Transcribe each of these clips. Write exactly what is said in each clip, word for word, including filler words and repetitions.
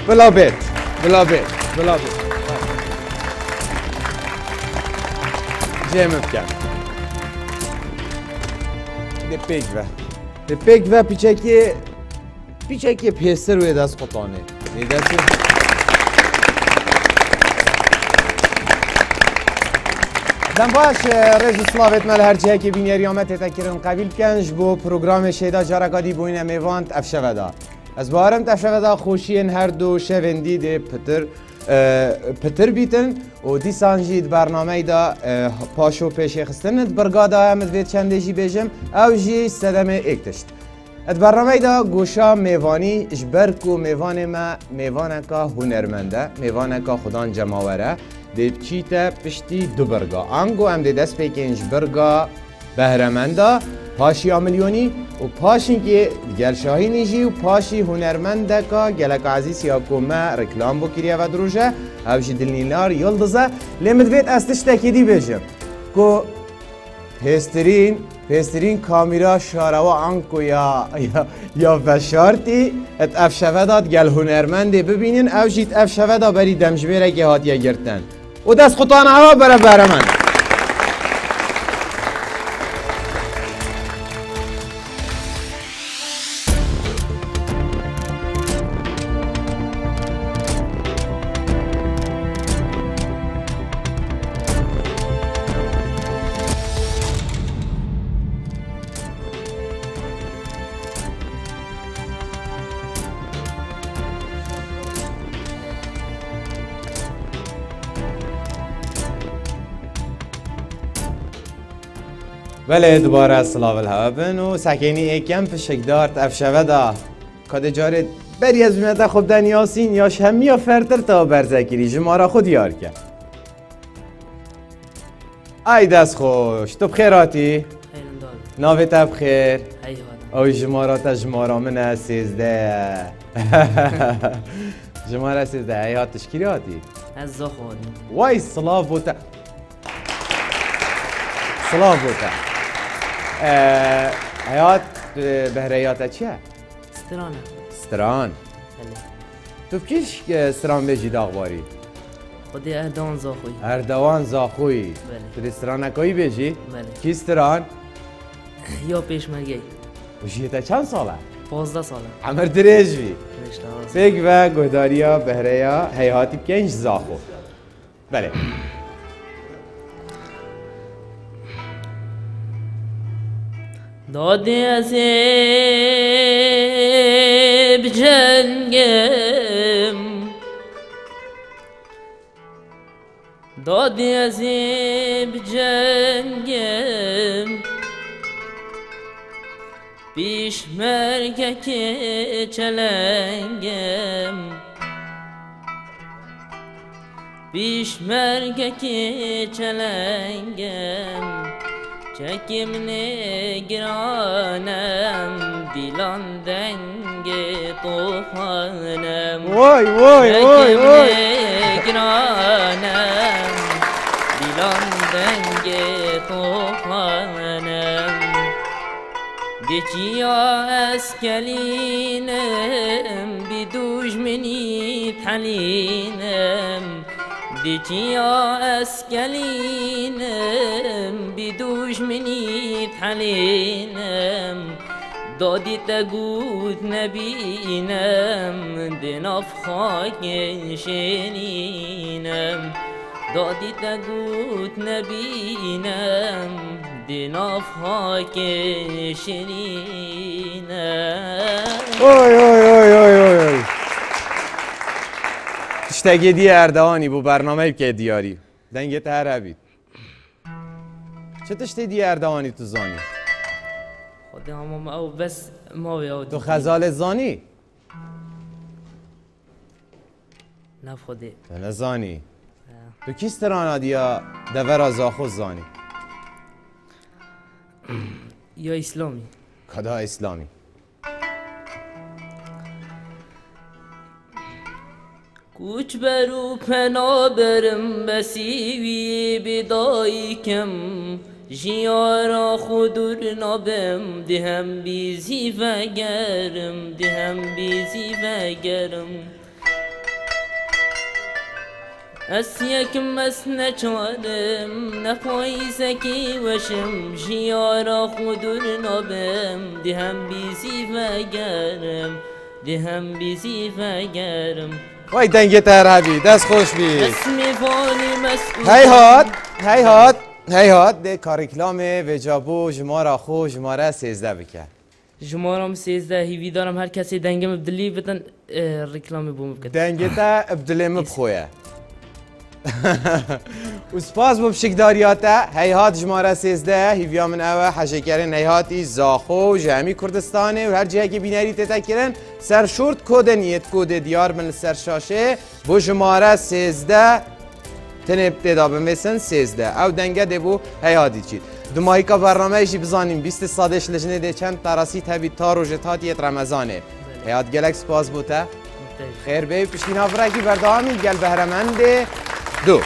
بلا بيت بلا بيت بلا بيت جيم بكم ده پیک و ده پیک و پیچکی پیچکی پیستر روی دست قطانه نیدستی دم باش رز سلاوت مال هر جهه که بین یاریامت تکرن قبیل کنج بو پروگرام شیدا جارکادی بوین میوانت افشودا از بارم افشودا خوشین هر دو شوندی ده پتر پتر بیتن و دی سانجید برنامه دا پاشو پیش خستند برگادا همت وید چنده جی بیجم او جی سدم اکتشت اد برنامه دا گوشا میوانی اجبرکو میوان ما میوانکا هنرمنده میوانکا خدان جماوره دیب چیتا پشتی دو برگا آنگو هم دی دست پیکنج برگا بهرمنده پاشی آمیلیونی و پاشی که گل شاهی نیجی و پاشی هنرمنده که گلک عزیز یا کومه رکلام بو کریه و دروژه اوشی دلنیلار یلدزه لیمت وید استش تکیدی بیجم که پیسترین پیسترین کامیرا شاروا آنکو یا یا یا فشارتی ات افشوه داد گل هنرمنده ببینین اوشی افشوه دا بری دمجبیره که هاتیه گرتن و دست خطانه ها بره برمن بله دوباره سلاو الهوابن و سکینی ایکم پشکدارت افشوه دا کده جاره بری از بیمته خوب دن یاسین یا شمی یا فرتر تا برزکیری جمارا خود یار کرد ای دست خوش تو بخیراتی؟ خیلی داد ناوی تا بخیر ای هادا اوی جمارا تا جمارا من سیزده جمارا سیزده ای هات تشکیری هاتی؟ از زا خوادیم وای سلاو بوتا سلاو بوتا حیات بهریات چیه؟ سترانه ستران بله تو بکیش ستران بیجی داغباری؟ خودی اردوان زا خوی اردوان زاخوی بله تو دی سترانکایی بیجی؟ بله کی ستران؟ یا پیشمرگی و جیتا چند ساله؟ پازده ساله عمر دریج بی رشته آرز فکر و گهداریا بهریا حیاتی بکنج زاخو بله دادی ازیب جنگم دادی ازیب جنگم پیش مرگه که چلنگم پیش مرگه که چلنگم چکم نگرانم دیلان دنگ طوفانم وای وای وای چکم وای نگرانم دیلان دنگ طوفانم دیچیا اسکلینم بدوش منی تحلینم دیچیا اسکلینم بدوش منی تحلینم دادی تگود نبینم دناف خاک شنینم دادی تگود نبینم دناف خاک شنینم اوی اوی اوی اوی اوی تشتگی دی اردوانی بو برنامه که دیاری دنگت هر عبید چه تشتی دی اردوانی تو زانی؟ خودی همام او بس ما وی او تو خزال زانی؟ نه خودی تو نزانی تو کیست رانا دیا دور از آخوز زانی؟ یا اسلامی کدا اسلامی کوچ برو پنا برم بسیوی بدایکم جیارا خودور نابم دهم بیزی و گرم دهم بیزی و گرم اسيكم اسنا چارم نفایسکی وشم جیارا خودر نابم دهم بیسی فگرم دهم بیسی فگرم وای دنگه تر هبی دست خوش بی اسم فالی مسئول هی هات هی هات هی هات ده کاریکلام وجابو جمارا خو جماره سیزده بکن جمارم سیزده هیوی دارم هر کسی دنگم بدلی بدن ریکلامی بوم بکن دنگه تا ابدلیم بخویه و سپاس بو بشکداریاتا هی هات جماره سیزده هیویا من اوه حشکرین هی هاتی زاخو جمعی کردستانه و هر جهه که بیناری تتکرن سر شورت کود نیت کود دیار من سر شاشه بو جماره سیزده تنب تدا بمسن سیزده او دنگه ده بو هی هاتی چید دمایی که برنامه ایشی بزانیم بیست سادش لجنه ده چند تراسی تبی تا روژت هاتیت رمضانه هی هات گلک سپاس بوتا خیر بی پشتین هفرکی بردامی گل بهرمنده دو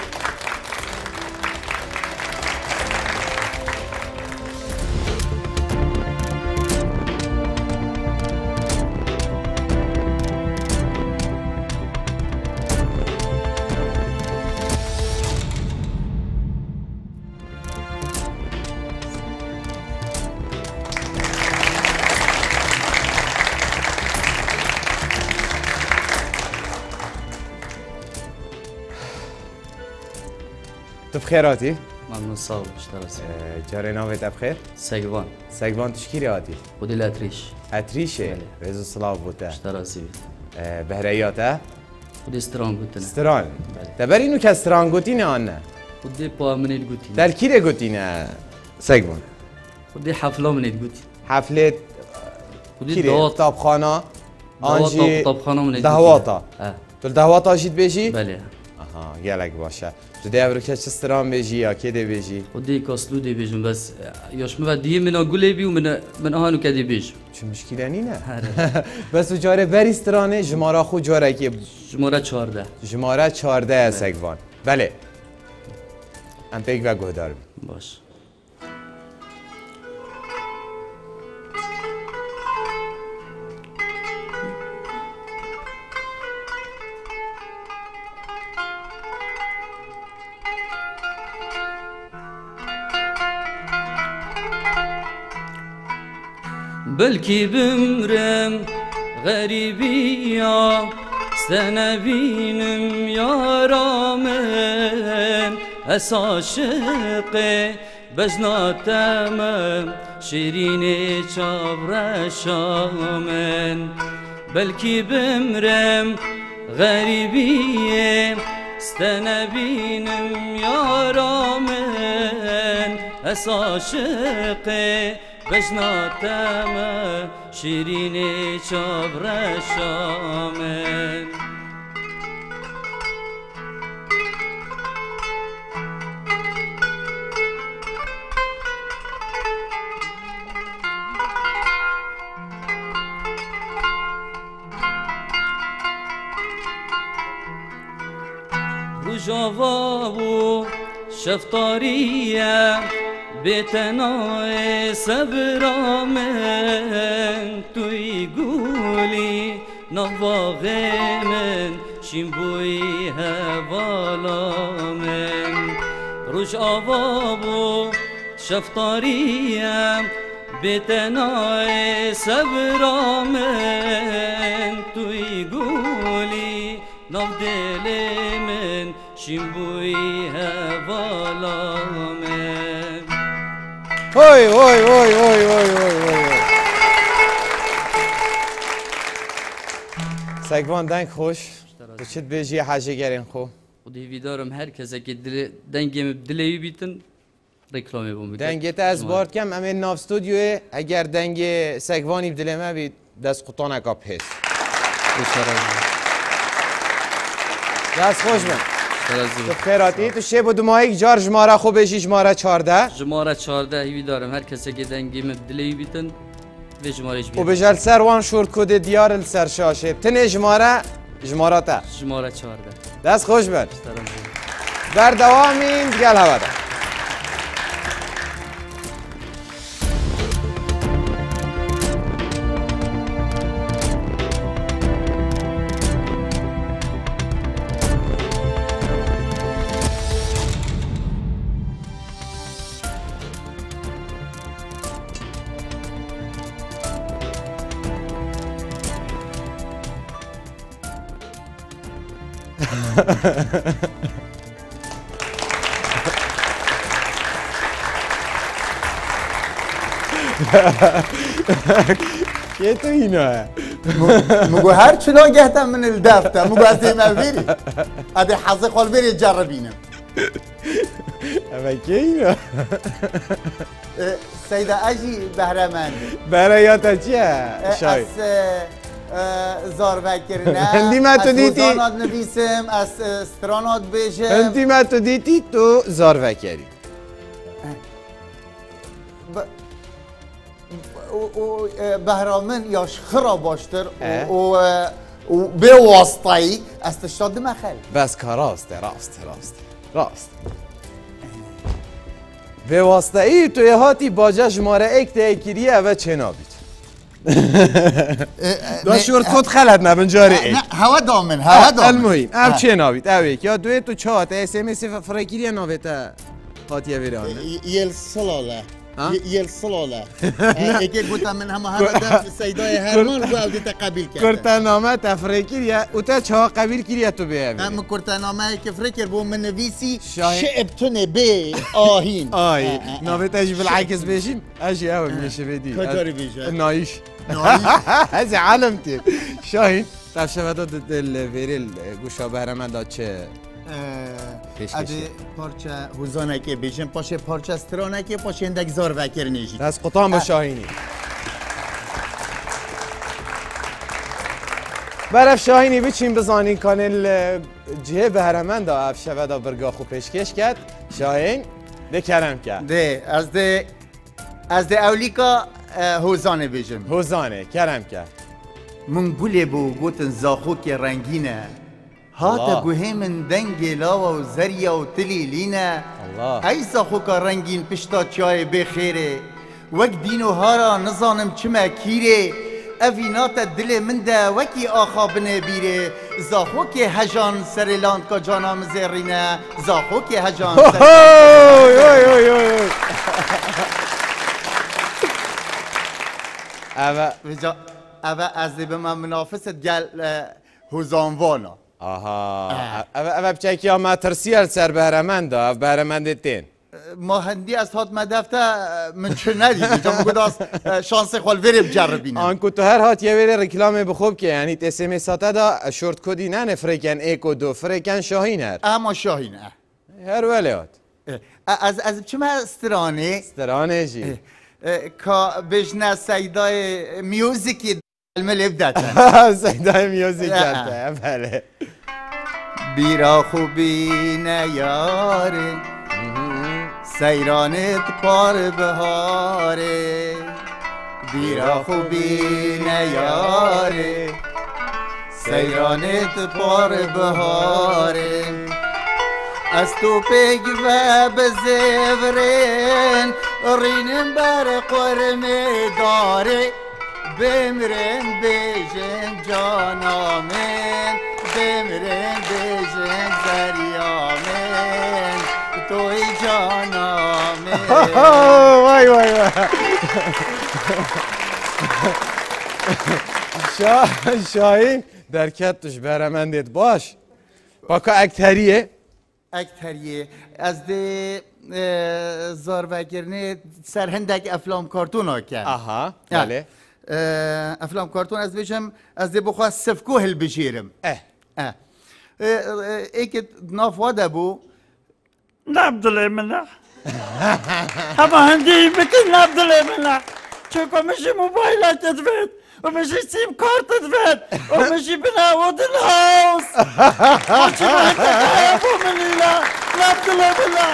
تو بخیر آتی؟ ممنون صاحب اشتراسی جاره نامت بخیر؟ سگوان سگوان تشکیری آتی؟ خودی اتریش اتریشه؟ رزو صلاح بوده اشتراسی بید بهریاته؟ خودی استران گوتنه استران تبر اینو که استران گوتینه آنه؟ خودی پا منید گوتینه در کی ده گوتینه سگوان؟ خودی حفله منید گوتی حفله خودی کی دهات طابخانه آنجی طابخانه منید دهواتا اه تو دهواتا شید بشی؟ بله آها گلک باشه تو ده برو که استران بشی یا که ده بشی؟ خودی کاسلو دی بیجم بس یاش مو دیه من گله بی و من من آهانو کدی بیجم چه مشکلی نه؟ بس جاره بری استرانه جماره خود جاره که شماره چهارده جماره چهارده سگوان بله ام پیک و گهدار بی باش بلکی بمرم غریبیا سنبینم یارامن اس عاشق بجناتم شیرین چابرشامن بلکی بمرم غریبیه استنبینم یارامن اس عاشق بجناتم شیرین چابرشامن روجاوا و شفتاریه بتنای صبرامن توی گولی نواغ من شیمبوی هوالامن روش آواب و شفتاریم بتنای صبرامن توی گولی نو دل من شیمبوی هوالامن هوی هوی هوی هوی هوی هوی سگوان دنگ خوش تو چت بیجی حاجه گرین خو خودی ویدارم هر کسی که دل دنگم دلی بیتن رکلامی بوم دنگت از بارد کم امین ناف استودیو اگر دنگ سگوانی بدل ما بید دست قطان اکاب هست دست خوش من تو خیراتی تو شب و دمایی جار جماره خوب بشی جماره چارده جماره چارده هیوی دارم هر کسی که دنگم دلی بیتن و جمارهش بیتن و بجال سر وان شورت کد دیار السر شاشه تنه جماره جماره تا جماره چارده دست خوش بر در دوامین گل هوا ده که تو اینا مگو هر چنا گهتم من الدفتر مگو از دیمه بری ادی حظ خال بری جربینم اما که اینا سیده اجی بهرمند برای یاتا چیه شاید از زاروک کرنه هندی ما تو دیتی از وزانات نویسم از استرانات بیشم هندی ما تو دیتی تو زاروکری بهرامن یاش خرا باشتر و به واسطایی از تشتاد مخل بس که راسته راسته راسته راست به واسطه ای توی هاتی باجه شماره ایک تیکیریه و چه نابید دا شورت خود خلد نبن جاره ایک نه هوا دامن هوا دامن المهم او چه نابید او ایک یا دوی تو چه هاته اس ام اس فرکیریه نابیده هاتیه ویرانه یل سلاله یل سلاله اگه گوتم من همه همه دفت سیدای هرمان گو او دیتا قبیل کرده کرتنامه تفریکیریه او تا چه ها قبیل کریه تو بیه اما کرتنامه که فکر بو من نویسی شاهین. شعبتونه به آهین آی نابیت اجی بالعکس بشیم اجی او میشه بدی کجاری بیشه؟ نایش نایش؟ از علمتی شاهین تفشه ودا دل ویریل گوشا بهرمن داد چه پیش ادی پارچه هوزانه که بیشم پاشه پارچه استرانه که پاشه اندک زار وکر نیجی دست قطام به شاهینی برف شاهینی بچین بزانین کانل جهه بهرمن دا افشه ودا برگاه خو پیشکش کرد شاهین ده کرم کرد ده از ده از ده اولیکا هوزانه بیشم هوزانه کرم کرد من گوله بو گوتن زاخو که رنگینه هاتا گوهی من دنگ لاوا و زریا و تلی لینه الله ای زاخو که رنگین پشتا چای بخیره وک دینو هارا نزانم چما کیره اوینات دل من ده وکی آخا بنبیره زاخو که هجان سرلاند که جانام زرینه زاخو که هجان سرلاند اوه اوه از دی به من منافست گل هوزانوانا آها اوه اوه بچه که ما ترسیل سر بهرمن دا او بهرمن تین ما هندی از هات مدفته من چه ندیدی جا مگود از شانس خوال ویره بجربینه آنکو تو هر هات یه ویره رکلام بخوب که یعنی تسمی ساته دا شورت کودی نه نفرکن ایک و دو فرکن شاهین هر اما شاهین هر ولی هات از از چه ما استرانه استرانه جی که بجنه سیدای میوزیکی الملف داتن سیدای میوزیک کرده بله بیرا خوبی نیاره سیرانت پار بهاره بیرا خوبی نیاره سیرانت پار بهاره از تو پیگ و بزورن رینم بر قرمه داره بمرن بیجن جانامن بمرن بیجن زریامن توی جانامن وای وای وای شاهین در کتش برمندت باش باکا اکتریه اکتریه از ده زاروگرنه سرهندک افلام کارتون ها کرد آها بله افلام کارتون از بشم از ده بخواه سفکو هل بشیرم اه اه ایک نافواده بو نبدله منه همه هندی بکن نبدله منه چون میشه موبایلت دوید و میشه سیم کارت دوید و میشه بناود الهاوس چون هنده بو منیلا نبدله منه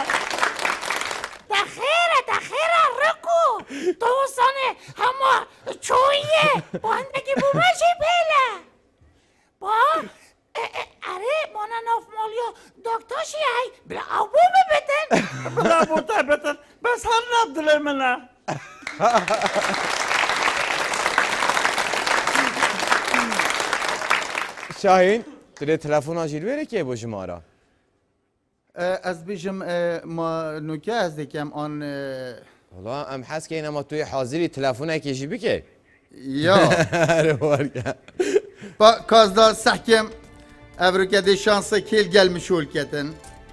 دخیره دخیره رکو تو سانه همه چویه با هندگی بو میشه پیله با اره مانا ناف مالیا دکتاشی های بلا او بو ببتن بلا بو تبتن بس هر نبدله منه شاهین تو تلفن آجیل بره که با شمارا از بیشم ما نوکه از دیکم آن والله ام حس که اینما توی حاضری تلفن کشی بکه یا اره بارگه با کازدار سحکم ابروکده شانس کل گل مشول کتن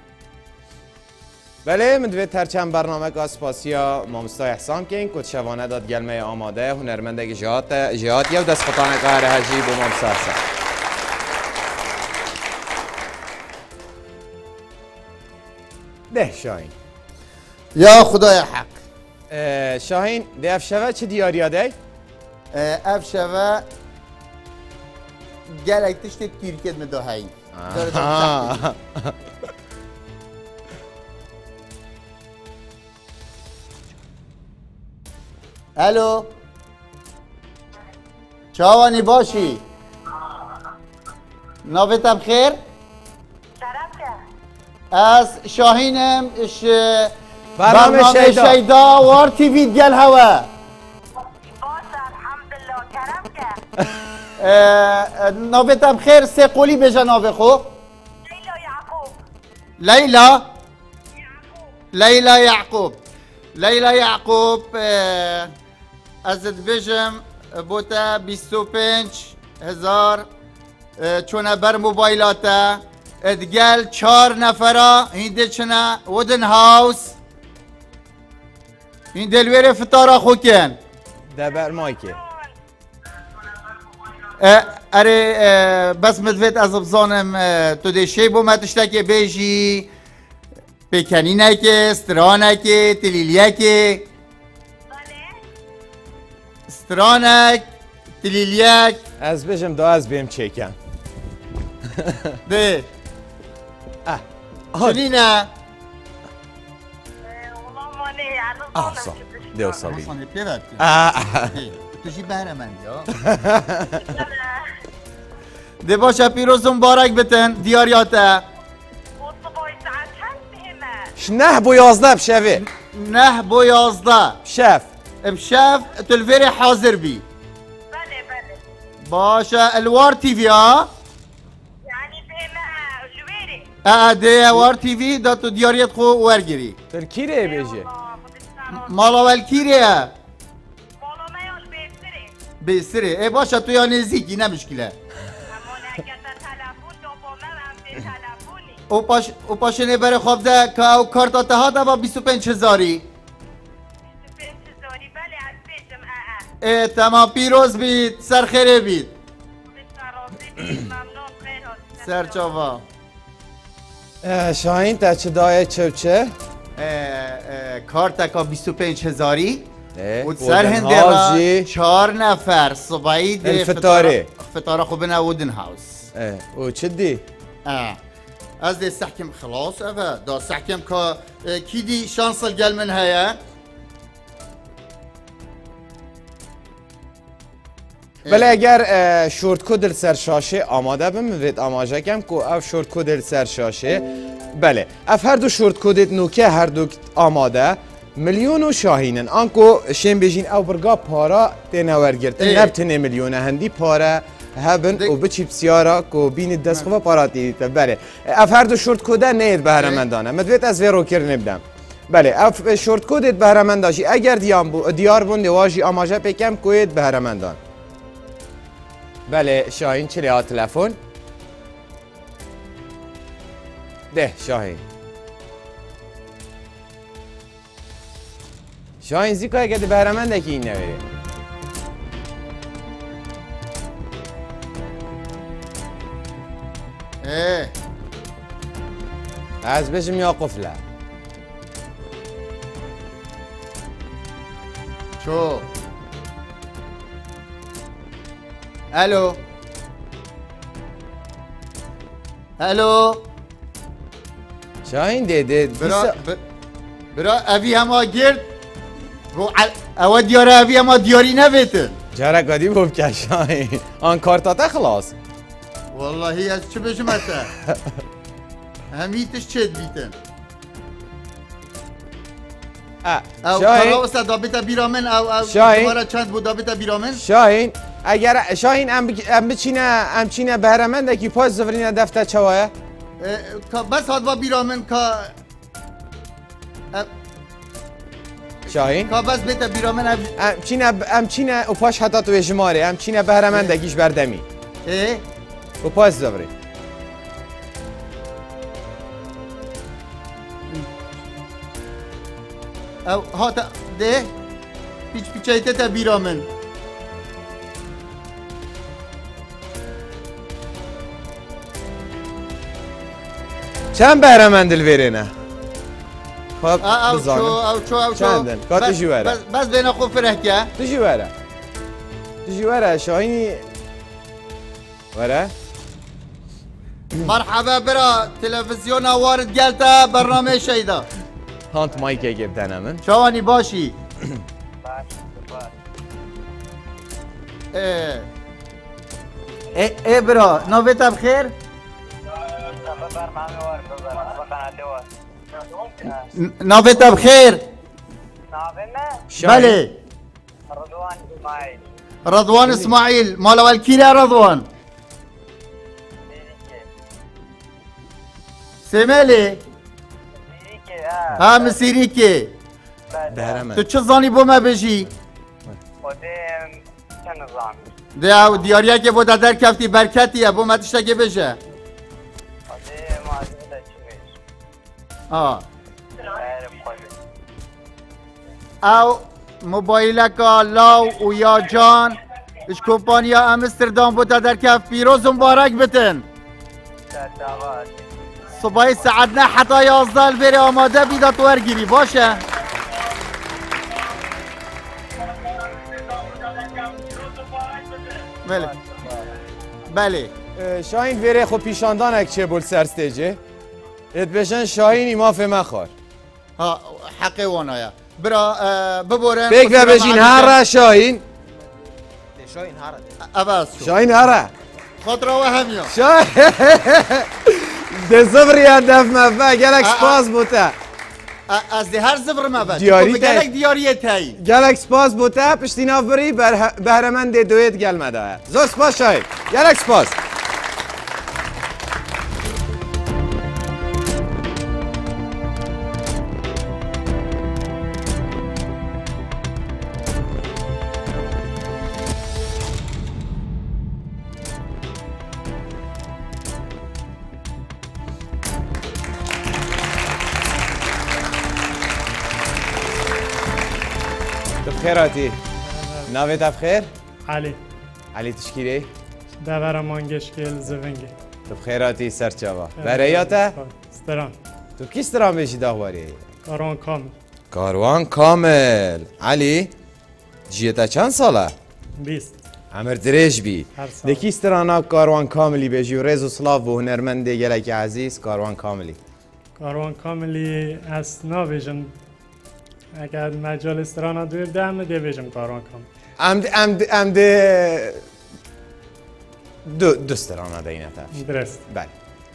بله من دوید هر چند برنامه که اسپاسیا مامستا احسان کن کد شوانه داد گلمه آماده هنرمنده جهات جهات یا دست خطانه که هر هجی با مامستا احسان ده شاهین یا خدای حق اه، شاهین ده افشوه چه دیاریا ده؟ اف شوه گلک تشت تیرکت مداهی آه. الو چاوانی باشی ناوتم خیر از شاهینم اش برنامه برنامه شیدا. شیدا وار تیوی گل هوا باشه الحمدلله کرم که ناوتم خیر سه قولی بجا ناوه خو لیلا یعقوب لیلا یعقوب لیلا یعقوب لیلا یعقوب اه، ازت بجم بوتا بیست و پنج هزار اه، چونه بر موبایلاتا ادگل چار نفرا هینده چنه ودن هاوس هینده الویر فتارا خوکن ده بر مایکه اه، اره اه، بس مدوید از بزانم اه، تو ده شی بو متشتک بیجی بکنینه که استرانه که تلیلیه که استرانک تلیلیک از بجم دا از بیم چکم ده اه شنینه والله ماني يعني اه صح ده وصلي حسن پیوت اه تو جی بهره من یا ده باشه پیروز مبارک بتن دیاریاته والصباي ساعات هل بهمه شنه بو یازده بشوه نه بو یازده شف بشاف تلفيري حاضر بي بله بله باشا الوار تي في اه يعني بهمه الويري اه دي وار تي في دا تو دياريت خو ورگري ترکی ره بیجه والله خد السنة مالا والكيريا والله ما يقول بيبتري بيسري اي باشا تو يا نزيكي نه مشكله همون حكاية تلفون دوباره هم به تلفونی او باش او پاشنه بره خواب ده که او کارتا تها دا با بیست و پنج هزاری به انتظاری بله از بیشم اه اه اه تمام پیروز بید سر خیره بید به سرازی بید ممنون خیر هست سر چاوا اه، شاهین تا چه دایه چه و چه؟ کارتا که بیست و پنج هزاری اه، و سر ودن هنده را هاجی. چهار نفر صبایی ده الفتاره. فتاره خوب نه ودن هاوس اه، او چه دی؟ اه از ده سحكم خلاص افا دا سحكم كا كي دي شانس الجل من هيا بله اگر اه، شورت کد سر شاشه آماده بموید آماده کم که اف شورت کد سر شاشه بله اف هر دو شورت کدت نوکه هر دو آماده میلیون و شاهینن آنکو شیم بجین او برگا پارا تنور گرتن اه. نبتنه میلیونه هندی پارا هبن دک- و بچی بسیارا کو بین دست خوبه پارا تیدیت بله اف هر دو شورت کده نید بهرمندانه مدویت از ویرو کر نبدم بله اف شورت کدت بهرمنداشی اگر دیار بو دیار بون دیواجی آماجه پیکم کوید بهرمندان بله شاهین چلی ها تلفن ده شاهین شاهین زی که گده بهرمنده که این نویره ايه از بجم یا قفله شو الو الو شاهین ده ده برا ب- برا ابي هما گرد رو ع- او دیار ابي هما دیاری نبیتن جارا قدی بوب که شاهین آن کارتا خلاص والله از چه بجمته همیتش چه بیتن اه، او شاهین خلاص دابتا بیرامن او او شاهین. دوباره چند بود دابتا بیرامن شاهین اگر شاهین ام بک- ام بچینه ام چینه بهرمنده که پاس زفرینه دفته چوایه اه، که بس هاد با بیرامن که اه، شاهین که بس بیتا بیرامن اب- ام چینه ام چینه و پاش حتی تو جماره ام چینه بهرمنده گیش بردمی اه و پاس زفرین او هات ده پیچ پیچایته تا بیرا من چند بهرمند دلویرینه؟ خب او چو بزانم او چو او چو چندن؟ کات بس- جواره. بس بس بین خو فره که تجي ورا تجي ورا شاهيني ورا مرحبا برا تلویزیون وارد گلتا برنامه شیدا هانت مايك جبت انا من شوانی باشی اه اه اه برا نویت بخیر نویت بخیر بله رضوان اسماعيل رضوان اسماعیل مال اول کیره رضوان سمالی ها مسیری که تو بهرمند چه زانی بو ما بجی ودين كنظام ده او دیاریا که بود در کفتی برکتیه بو ما تشتا که بشه ودي ما زلت تشميش آه عارف قلبي او موبایلکا لاو و یا جان اش کمپانیا امستردام بود در کف پیروز مبارک بتن تابعت صبحی ساعت نه حتی یازده بری آماده بیدا تو ورگیری باشه بله بله شاهین ویره خو پیشاندانک چه بول سرستیجه ات بشن شاهینی ما في مخار ها حقی وانایا برا اه، ببورن بيك ببجين هارا شاهين عوض شو شاهين هارا خاطر و همیا شاهين ده صبر يا دف مفا قالك آه. سباس بوتا از ده هر زبر ما بد دیاری گلک تای. دیاری تایی قالك سباس بوتا پشتینا بری بهرمند دویت قال مدا زو سباس شاهين قالك سباس بخيراتي ناويت بخير علي علي تشكيلي دور مانگشکل زوینگی بخيراتي سرچاوا برياتا ستران تو كيس ترام بيشي داغواري کاران کامل كاروان كامل علي جيتا چند ساله بیست عمر دريج بي هر سال. دكي استرانا كاروان كاملي بيجي وريزو سلاف و هنرمند گلك عزيز كاروان كاملي کاروان کاملی از ناویژن اگر مجال استرانا دور دم دیویژن کاروان کامل ام ام ام دو دو استرانا دينتا درست بله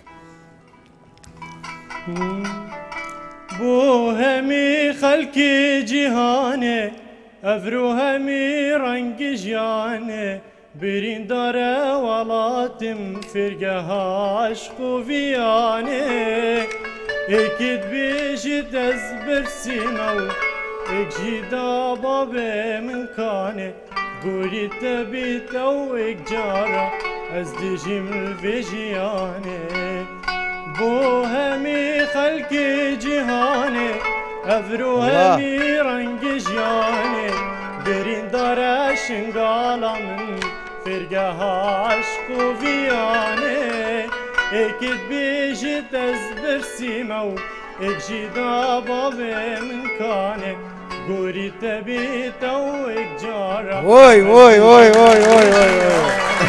بو همی خلکی جهانه افرو همی رنگ جیانه برین داره ولاتم فرگه عشق و ویانه اکید بیشید از برسیمو اک جیدا بابه من کانه گوری تبیت او اک جارا از دیجیم الویجیانه بو همی خلق جهانه افرو الله. همی رنگ جیانه برین داره شنگالا من فرگه عشق و ویانه اکید بیجید از برسیمو اک جیدا بابه من کانه گوری تبیت او اک جارا وای وای وای وای وای وای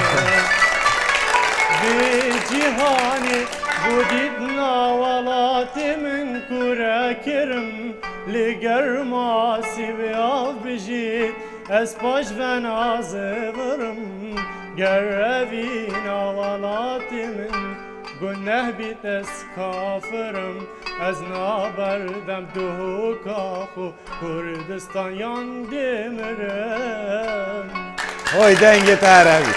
به جهانی بودید ناولاتی من کورا کرم لگر ماسی و آب بجید از پاش و نازورم گر اوی ناولاتی من گناه بیت از کافرم از نابردم دو کاخو کردستان یاندی مرم وای دنگ عربی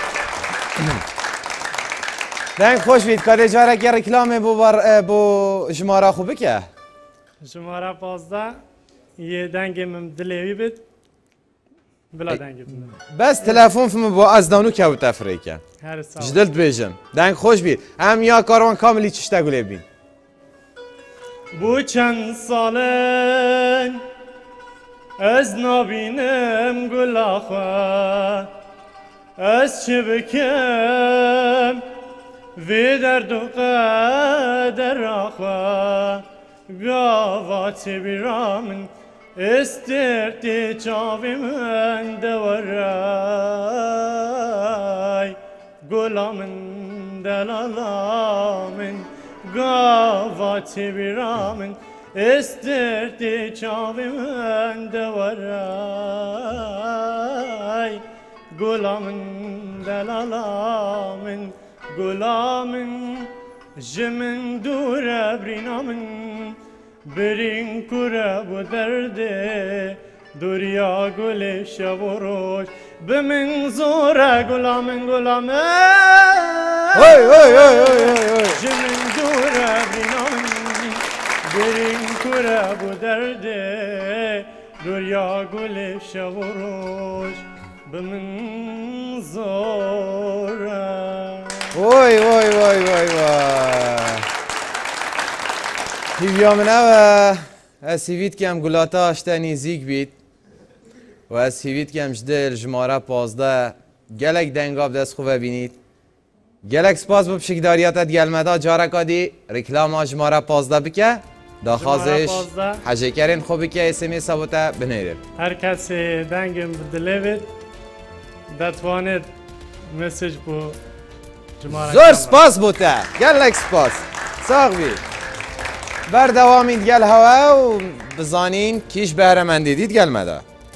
دنگ خوش بید کاری جاره که رکلام بو بر بو جماره خوبه که شماره پازده یه دنگ من دلیوی بید بلا دنگ بید بس تلفن فم بو از دانو که او تفریکه هر سال جدلت بیجم دنگ خوش بید هم یا کاروان کاملی چشتا گله بین بو چند سالن از نبینم گل آخوا از چه بکم وی درد و قدر آخوا گاوات بیرامن استرتی چاوی من دورای گلامن دلالامن گاوات بیرامن استرتی چاوی من دورای گلامن دلالامن گلامن جمن دور برینامن برین کره و درده دوریا گل شب و روز به من زوره گلامن گلامن Oy oy oy oy oy oy. جمن دوره برینامن برین کره و درده دوریا گل شب و روز به من زوره وای وای وای وای وای هیویا منه و از هیوید که هم گلاتا اشته نیزیک بید و از هیوید که هم جدل جماره پازده گلک دنگاب دست خوبه بینید گلک سپاس با پشکداریاتت گلمدا جارکا دی رکلام جماره پازده بکه داخازش پازده. حجه کرین خوبی که اسمی سابوته بنیرین هر کسی دنگم بدله بید دتوانید مسیج بو جماره زور سپاس بوده گلک سپاس ساق بید بر دوامید گل هوا و بزانین کیش بهرمند دیدید گل مده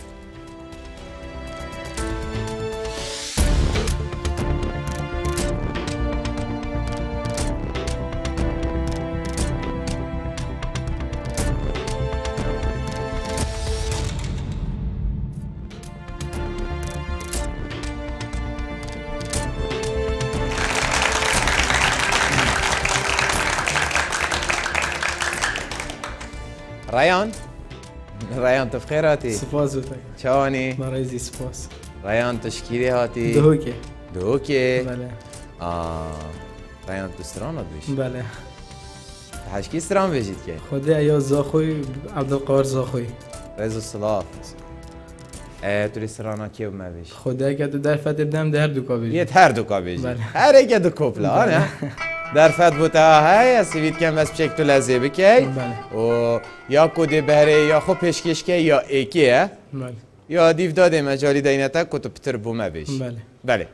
ریان ریان تو بخیر هاتی سپاس بوده چوانی مرایزی سپاس ریان تو شکیری هاتی دهوکه دهوکه بله آه ریان تو استران هات بیش بله هشکی استران بیشید که خدا یا زاخوی عبدالقار زاخوی رزو صلاف تو استران ها کیو بیش خدا که تو در فتر دم در دوکا بیشید یه هر دوکا بیشید بله. هر ایک دو کپلا نه در فت بوتا های از سوید کم از چک تو لازه بکی بله و یا کد بهره یا خو پیشکش که یا ایکیه بله یا دیو داده مجالی دینتا کتو پتر بومه بیش بله بله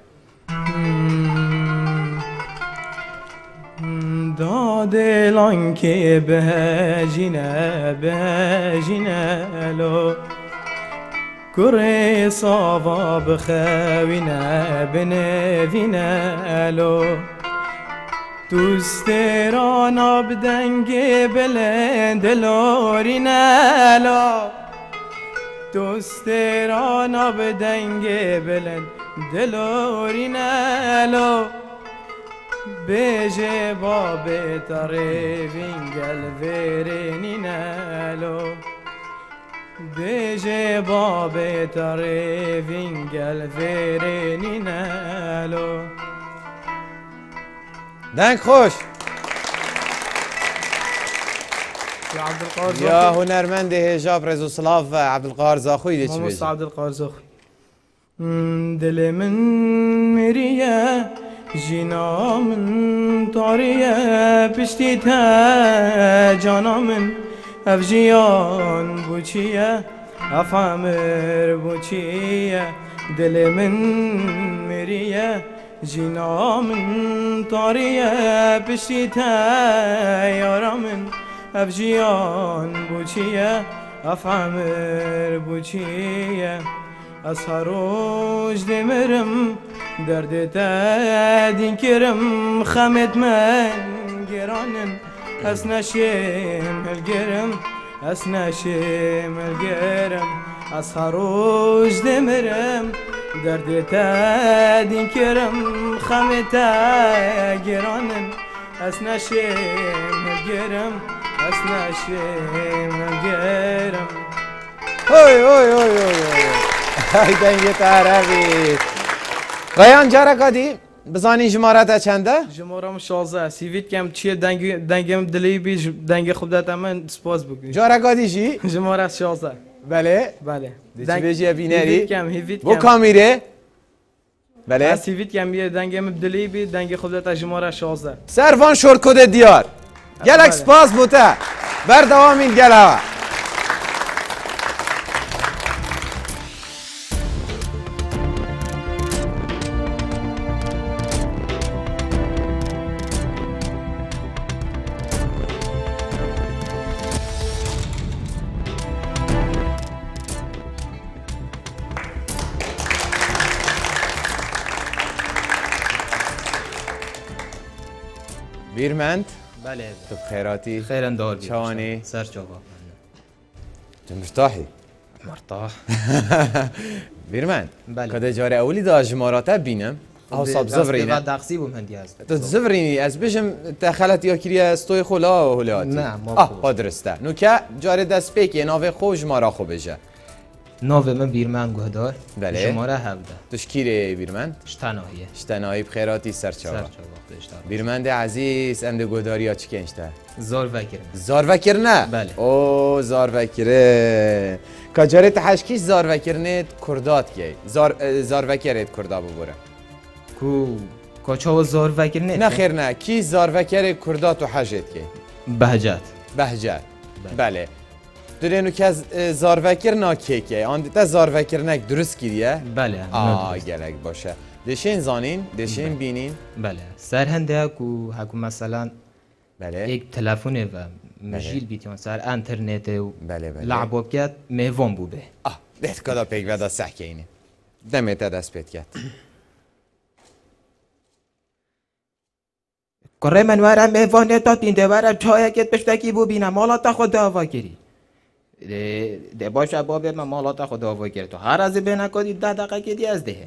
دادلان که بهجینه بهجینه لو کره صاوا بخوینه بنوینه لو دوستران آب دنگ بلند لورینه لو دوستران آب دنگ بلند دلورینه لو بیجه باب تاره وینگل ویرینینه لو بیجه باب تاره وینگل ویرینینه لو دنگ خوش یا عبدالقار یا هنرمند هجاب رزو صلاف عبدالقار زاخوی دی چی محمد بیشی عبدالقار زاخوی دل من مریه جینا من طاریه پشتی تا جانا من افجیان بوچیه افامر بوچیه دل من مریه جینا من طاریه پشتی تا یارا من افجیان بوچیه افامر بوچیه از هروج دمرم درد تدین کرم خمت من گرانن از نشیم الگرم از نشیم الگرم از هروج دمرم درد تدین کرم خمت گرانن از نشیم الگرم از نشیم الگرم اوی اوی اوی اوی های دنگی تعرفی ریان جارکا دی بزانی جماره تا چنده؟ جمارم شازده سیوید کم چیه دنگ دنگم دلی بیش دنگ خوب داد من سپاس بکنی جارکا دی چی؟ جماره شازده بله بله چی بجی بینری هیویت کم هیویت بو کم کامیره بله از هیویت کم بیه دنگم بدلی بی دنگ خودت شماره شازده سرفان شورکود دیار گلک سپاس بوده بر دوامین گل هوا بیرمند بله تو بخیراتی خیرا دار بید چوانی سر چاوا تو مرتاحی مرتاح بیرمند بله کده جاره اولی دا جماراته بینم او صاب زفرینه دقسی بوم هندی هست تو زفرینی از بشم تخلت یا کری استوی خولا و هلاتی نه ما آه با درسته نو که جاره دست پیکی ناوه خو جمارا خو بجه ناوه من بیرمن گهدار بله شماره هفده تشکیره بیرمند شتناهیه شتنایی بخیراتی سرچاوا سر چاوا خودشتار بیرمند عزیز ام ده گوداری ها چی کنشته زار وکرم زار وکر نه بله او زار وکره کجاره تحشکیش زار وکرنت کردات کی زار زار وکرت کردا ببره کو کچاو زار وکر نه نه خیر نه کی زار وکر کردات و حاجت کی بهجت بهجت بله درینو که از زار وکر نا کی کی آن دیتا زار وکر نک درست کیه بله آه گلک باشه دشین زانین دشین بینین بله سر هنده کو هکو مثلا بله یک تلفن و مجیل بیتیان سر انترنت و بله بله لعباب کرد میوان بوده آه ده کدا پیک ودا سحکه اینه دمت دست پیت کرد کره من ورم میوانه تا تینده ورم چای کت پشتکی بو بینم مالاتا خود دعوا کری ده ده باشه بابه من مالاتا خود دعوا کری تو هر از بینه کدی ده دقیقه کدی از ده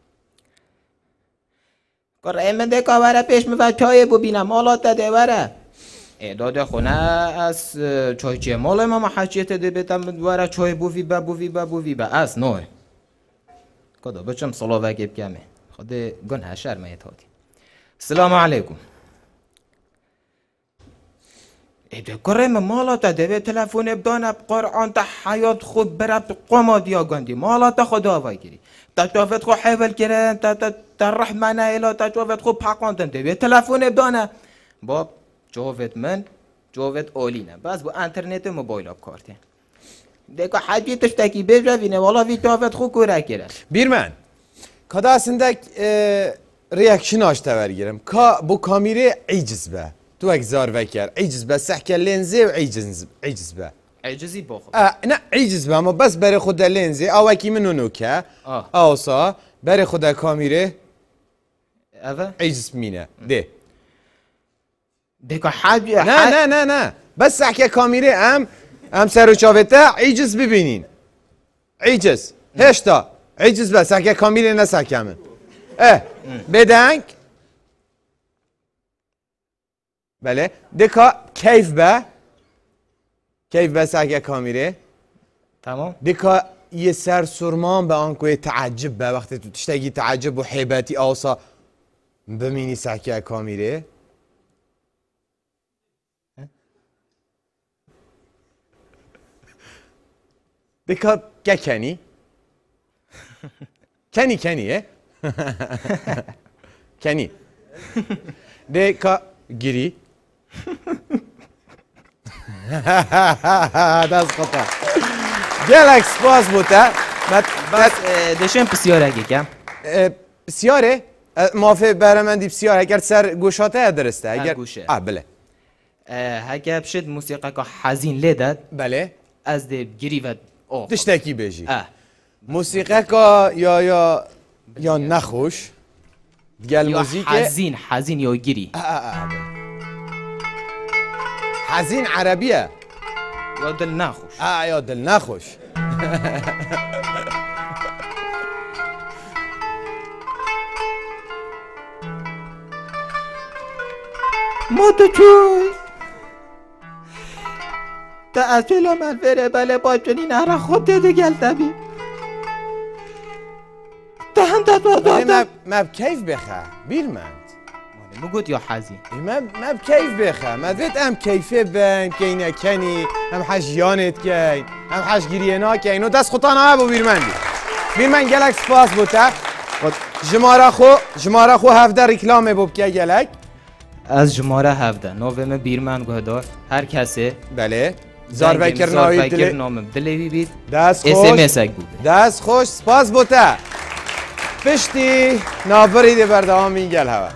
کره من ده کاوره پیش میفت چای بو بینم مالاتا ده وره اعداد خونه از چای چیه مال ما حجیت ده بیتم وره چای بوفی با بوفی با بوفی با از نوه کدا بچم صلاوه گب کمه خود گن هشر میت هاتی السلام علیکم ایده کرم مالا تا دوی تلفون بدانه قرآن تا حیات خود برد قما دیا گندی مالا تا خدا وای گیری تا جافت خود حیول کرن تا تا تا رحمانه ایلا تا جافت خود پاکاندن دوی تلفون بدانه باب جافت من جافت اولینه بس با انترنت موبایل اب کارته دیگه حجی تشتکی بجوینه والا وی جافت خود کوره کرن بیرمن کدا اسندک ریاکشن آشته برگیرم کا بو کامیره عیجز به تو اک زار وکر عیجز به سحکه لنزه و عیجز عیجز به عجزی بخو نه عیجز به اما بس برای خود لنزه او اکی منو نوکه آه اوسا برای خود کامیره اوه عیجز مینه ده دیگه حجی نه نه نه نه بس سحکه کامیره ام ام سر و چاوته عیجز ببینین عیجز هشتا عیجز به سحکه کامیره نه سحکه من اه بدنگ بله دکا کیف به کیف به سحکه کامیره تمام دکا یه سر سرمان به آنکوی تعجب به وقتی تو تشتگی تعجب و حیبتی آسا بمینی سحکه کامیره دکا که کنی کنی کنیه کنی دکا گیری دست خطا گلک سپاس بوده بس دشم بسیار اگه کم بسیاره مافه برمندی بسیار اگر سر گوشاته درسته اگر گوشه آه بله اگه بشد موسیقی که حزین لیدد بله از ده گیری و آه تشتکی بیجی اه موسیقی که یا یا یا نخوش گل یا موزیک حزین حزین یا گیری حزین عربیه یا دل نخوش آه یا دل نخوش مادو چوی تا اصلا من فره بله با چنین نهر خود دیده گل تبی تا هم تا تو مب مب کیف بخه بیرمند مگوت یا حزی ما ما بكيف بخا ما ذيت ام كيفه بين كينا كني هم حش يانت كين هم حش گرينا كين و دست خطانا ابو بيرمندي بيرمن گلک سپاس بوتا جماره خو جماره خو هفده رکلام بوب که گلک از جماره هفده نوم بیرمن گهدار هر کسی بله زار وکر ناوی دل نام دلوی بید دست خوش اس ام اس بود دست خوش سپاس بوتا پشتی نابری ده بردام این گل هوا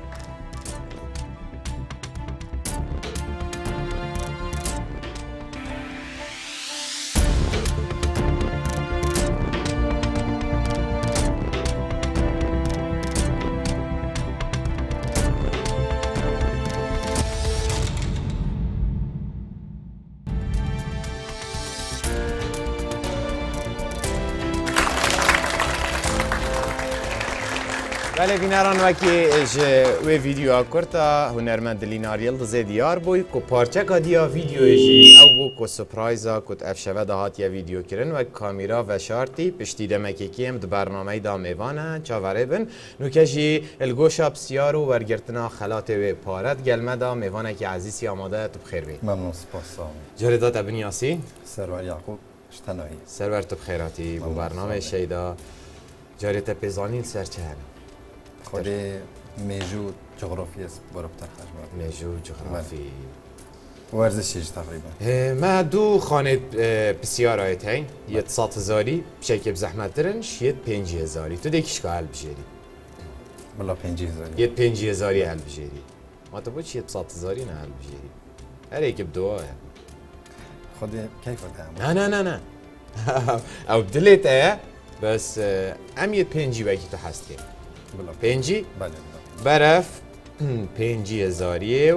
بله بینران وکی اج و ویدیو کرتا هنرمند لیناریل دزه دیار بوی کو پارچه کا دیا ویدیو اجی او بو کو سپرایزا کت افشوه دهات یا ویدیو کرن و کامیرا و شارتی پشتی دمکی کیم دو برنامه دا میوانه چاوره بن نوکشی الگوشا بسیار و ورگرتنا خلات و پارت گلمه دا میوانه که عزیزی آماده تو بخیر بی ممنون سپاس جاردات ابن یاسی سرور یعقوب اشتنایی سرور تو بخیراتی بو برنامه شیدا جاریت پیزانین سر چه هنه خود میجو جغرافی است برای تحقیق میجو جغرافی ورزشیش تقریبا ما دو خانه بسیار آیت هین یه سات هزاری بشکل بزحمت درنش یه پنجی هزاری تو دیکیش که حل بجیری بلا پنجی هزاری یه پنجی هزاری حل بجیری ما تو بود چیه سات هزاری نه حل بجیری هر یکی بدواه خود کیف نه نه نه نه او بدلیت اه بس ام یه پنجی بکی تو هست که پنجی؟ بله برف پنجی هزاریه و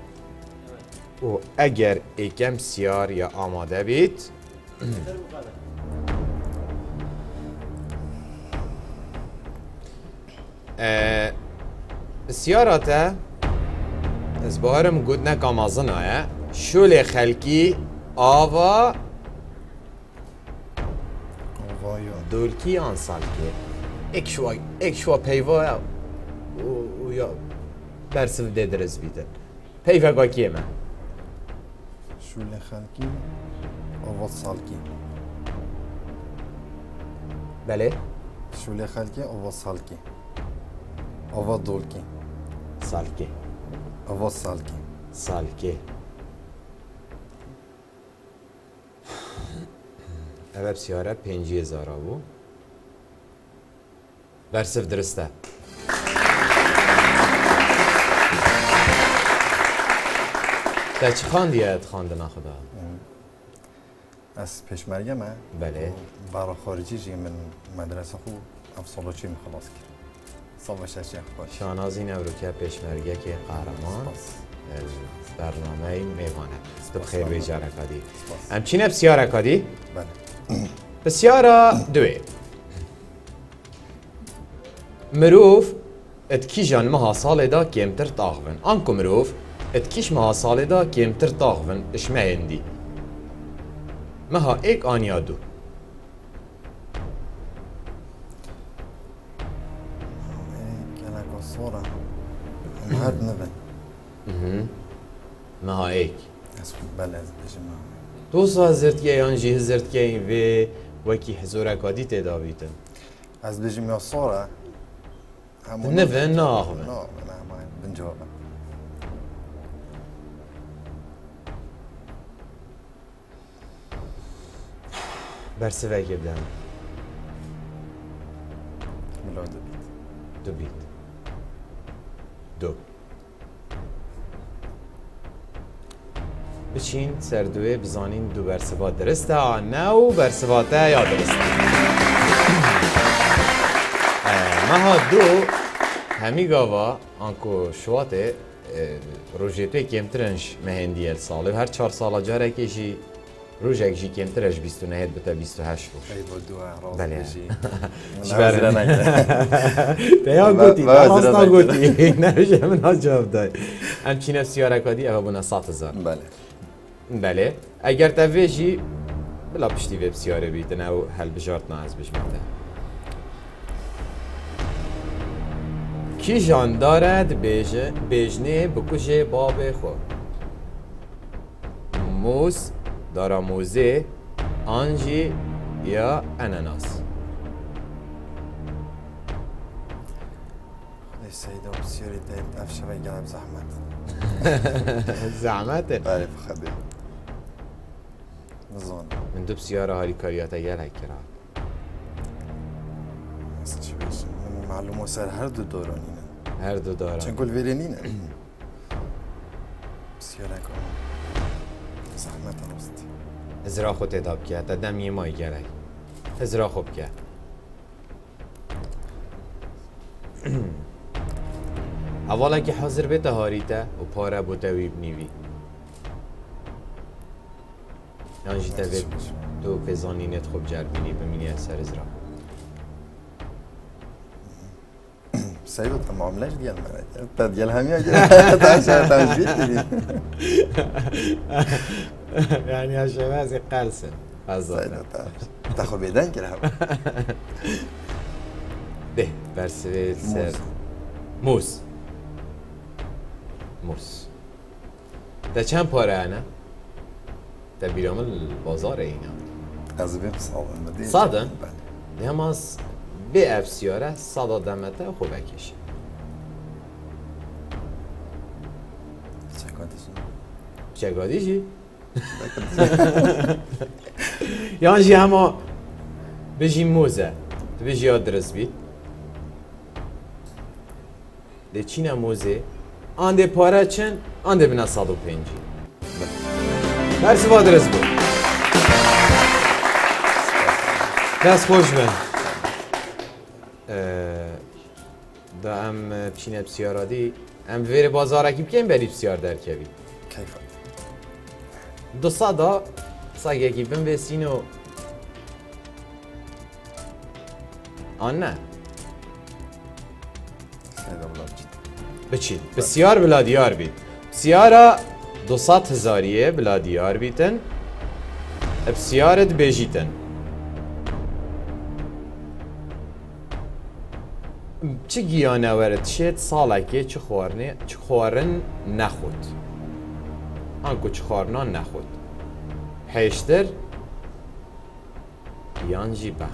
اگر ایکم سیار یا آماده بید سیاراته از بارم گود نک آمازن آیا شول خلکی آوا دولکی آن سال که ایک شوا ایک شوا پیوا و یا برسف ده درز بیده پیوا گا کیه من شول خلکی آوا سالکی بله شول خلکی آوا سالکی آوا دولکی سالکی آوا سالکی سالکی اوه بسیاره پنجی هزارا بو برسف درسته تا چی خواندی ات خواندن خدا؟ از پیشمرگه من بله برای خارجی جی من مدرسه خو افسالوچی مخلاص کرد سال ششی اخبار شانازی نورو که پیشمرگه که قهرمان برنامه میوانه تو بخیر به جارکادی همچین بسیار اکادی؟ بله بسیارا دوی مروف اتکیجان مها سال دا کمتر تاغون آنکو مروف اتکیش مها سال دا کمتر تاغون اشمه هندی مها ایک آنیا دو گلک سورا مهد نبن مها ایک بله از بجم تو سا هزرد که یانجی هزرد که و وکی حضور اکادی تداویتن از بجم یا سورا نفه ناخوه نه نه بنجوابه برسه وکی بدم ملا دو بیت دو بیت دو بچین سردوه بزانین دو برسوات درسته آنه و برسواته یا درسته مها دو همی گاوا آنکو شواته روژیتوی کمترنش مهندی ساله هر چهار ساله جاره کشی روژه کشی کمترش بیست و نهید بتا بیست و هشت روش بله شبره تیان گوتی تماسنا گوتی نروشه من ها جواب دای همچین افسیارکادی اوه بونه سات هزار بله بله اگر تفیشی بلا پشتی ویب سیاره بیتن او حل بجارت ناز بشمته کی جان دارد بیج بیجنه بکشه باب خو موز دارا موزه آنجی یا اناناس خدای سیدا بسیاری تایب افشه و گلب زحمت زحمته بله بخده نزان من دو بسیاره هاری کاریاتا گل هکرا از چی بیشم من معلومه سر هر دو دورانینه هر دو دارم چون کل ویرینینه بسیاره کنم زحمت هستی ازرا خود اداب که تا دمی مای گرک ازرا خوب که اولا که حاضر بیتا هاریتا و پاره بوتا ویب نیوی یعنی تا وید تو پزانینت خوب جربینی بمینی اثر ازرا سيدو طب معاملاش ديال مرات انت ديال هميه ديال تعشى تعشى يعني هالشماسي قالسن سيدو تاخذ بيدان كده ده برسي سر موس موس ده چند پاره انا ده بیرام البازار اینا از بیم صادن صادن ده هم از به افسیاره صد آدمته خوب بکشه چگادی چی؟ یعنی جی همه بجی موزه تو بجی آدرس بید ده چینه موزه آن ده پاره چند آن ده بنا صد و پنجی برسی با آدرس بود دست خوش بند دا ام بچینه بسیارادی ام ویر بازارکی بکن بری بسیار در کبی کیف دو صدا ساگه کی بم بسینو آن نه بچین بسیار بلادیار بید بسیارا دو صد هزاریه بلادیار بیتن بسیارت بیجیتن چه گیانه ورد شد ساله که چه خوارنه چه خوارن نخود آنکو چه خوارنان نخود حیشتر یانجی بق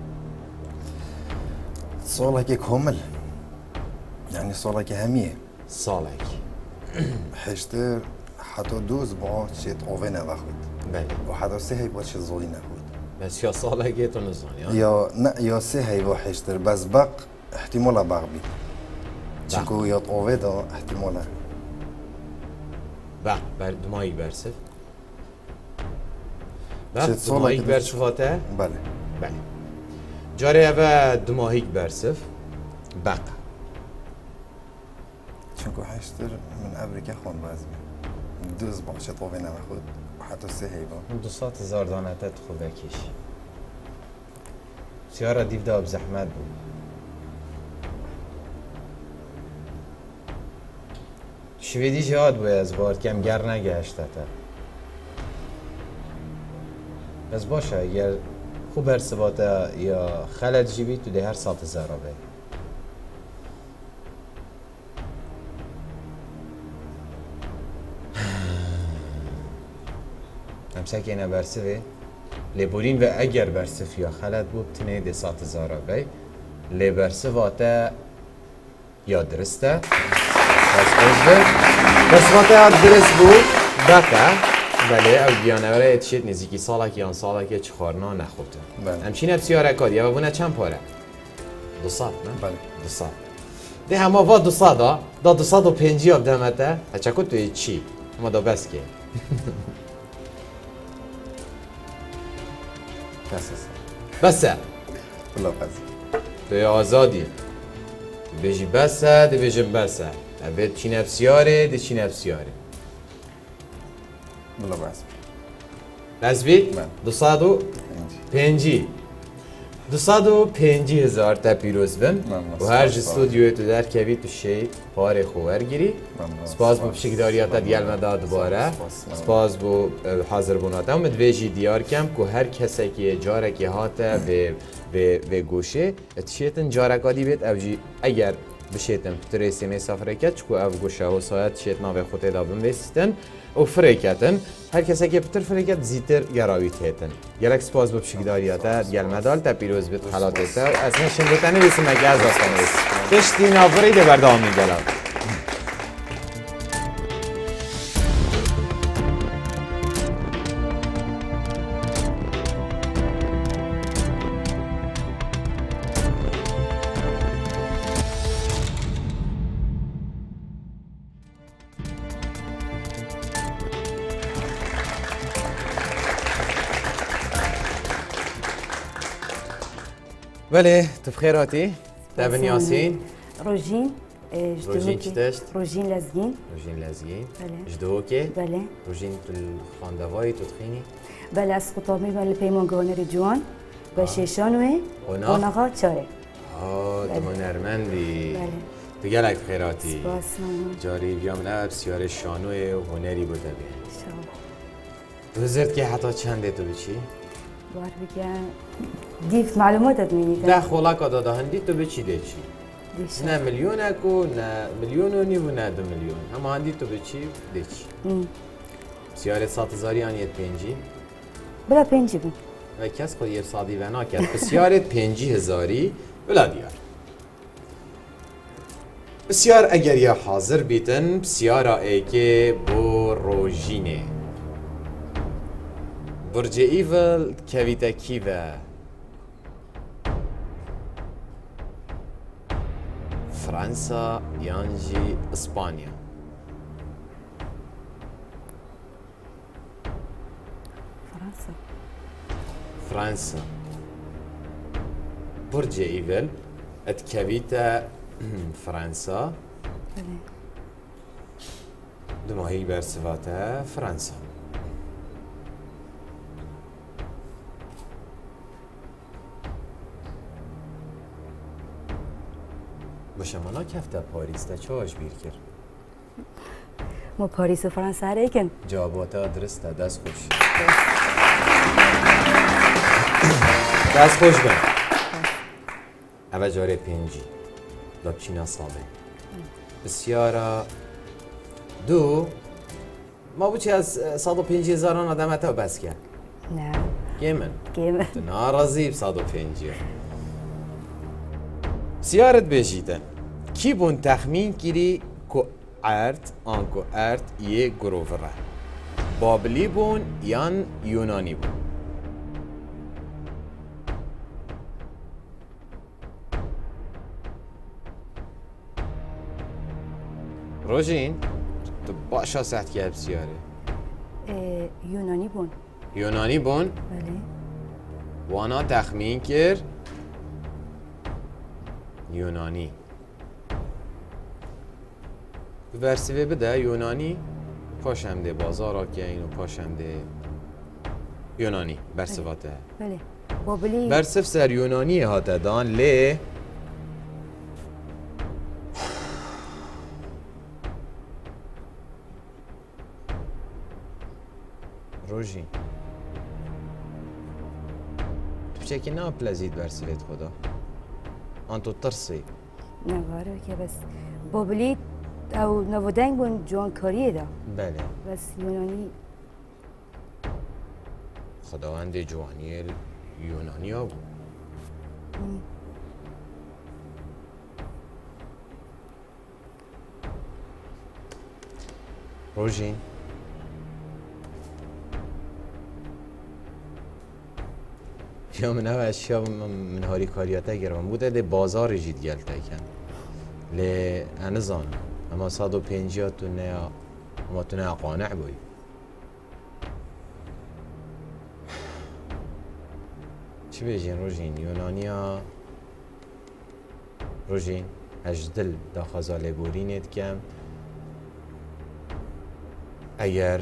صالك كامل يعني صالك همية صالك حيشتر حتى دوز با شيت اوفينا باخد بله وحتى سه هي باش زولي ناخد بس يا صالك تو نزان يا نا يا سه هي با حيشتر بس بق احتمال باغبي چيكو يا اوفيدا احتمال بق بر دماغی برسف بق دماغی برسفاته بله بله جاره اوه دماغی برسف بق چونكو حيشتر من امريكا خون بازمي دوز با شيت اوفينا باخد وحتى سه هي با دو صد هزار دانه تت خوب بکش سیاره دیو دا بزحمت بود شویدی جهاد باید از بار کم گر نگهشته تا بس باشه اگر خوب ارتباطه یا خلط جیبی تو ده هر ساعت زرابه همسک اینه برسوه لیبورین و اگر برسف یا خلط بود تنه ده ساعت زرابه لی برسواته یا درسته بس خوشبه بس واته ها درست بود بقه بله او بیانوره اتشید نزیکی ساله که آن ساله که چخارنا نخورده همچین بسیار اکادی او بونه چند پاره؟ دو ساد نه؟ بله دو ساد ده همه وا دو ساد ها دا دو ساد و پنجی ها بدمته هچکو توی چی؟ اما دا بس که بس بسه بلا بس توی آزادی بجی بسه ده بجم بسه اوید چی نفسیاره ده چی نفسیاره بلا بس نزبی؟ دو ساد و پنجی دو ساد و پنجی هزار تا پیروز بم و هر استودیوی تو در کوی تو شی پاره خوار گیری سپاس بو پشکداریاتا دیال مدا دوباره سپاس بو حاضر بوناتا و مدویجی دیار کم که هر کسی که جاره که هاته به به به گوشه اتشیتن جارکادی بیت اوجی اگر بشیتن پتری سیمی سفره کرد چکو او گوشه و سایت شیت ناوی خود دا بنویستن و فریکتن هر کسی که پتر فریکت زیتر گراویت هیتن گلک سپاس با پشکداریاتا گل مدال تا پیروز بیت خلاطیتا از نشن بتنه بیسیم اگه از آستانه بیسیم کشتی نافری ده بردامی گلم بله تو بخیراتی؟ دبن یاسین؟ روژین روژین چی داشت؟ روژین لزگین روژین لزگین؟ بله جدو که؟ بله روژین تو خاندوایی تو تخینی؟ بله از خطابی بله پیمان گوانر جوان و شیشانوه اونا؟ اونها چاره آه تو هنرمندی بله تو گلک بخیراتی سپاس جاری بیام نه بسیار شانوه و هنری بوده بی تو زرد که حتی چنده تو بچی؟ بار بگم دیف معلوماتت میدید ده خولاک داده هندی تو بچی ده چی؟ نه میلیون اکو نه میلیون و نیو نه دو میلیون اما هندی تو بچی ده چی؟ بسیار سات هزاری آنیت پنجی؟ بلا پنجی بون و کس خود یه سادی و ناکد بسیار پنجی هزاری بلا دیار بسیار اگر یا حاضر بیتن بسیار ایکه بو روژینه برج ایول کویتا کیوه فرانسا یانجی اسپانیا فرانسا فرانسا برج ایول ات کویتا فرانسا دو ماهی برسواتا فرانسا باشه مانا کفته پاریس تا چه آش بیر کرد؟ ما پاریس و فرانسه هر ایکن جواباتا درسته دست خوش دست خوش بین اوه جاره پنجی داب چینا ساله بسیارا دو ما بچه از صد و پنجی هزاران آدم اتا بس کرد نه گیمن گیمن تو نارازی صد و پنجی بسیارت بجیدن کی بون تخمین کری که ارت آنکو ارت یه گرووره بابلی بون یان یونانی بون روژین تو باشا سخت که بسیاره یونانی بون یونانی بون؟ بله وانا تخمین کرد یونانی ورسیوه بده یونانی پاشنده بازارا که اینو پاشنده یونانی برسواته بله بابلی برسف سر یونانی هاته دان لی روژی تو چه که نا پلزید برسیوید خدا آن تو ترسی نواره که بس بابلی او نوودنگ بون جوانکاریه دا بله بس یونانی خداوند جوانی یونانی ها بود روژین یا من او اشیا من هاری کاریاتا گرم بوده ده بازار جید گلتا کن لی انزان اما صد و پنجی تو نیا اما تو نیا قانع بوی چی بیجین روژین یونانیا روژین اجدل دا خزاله بورینت کم اگر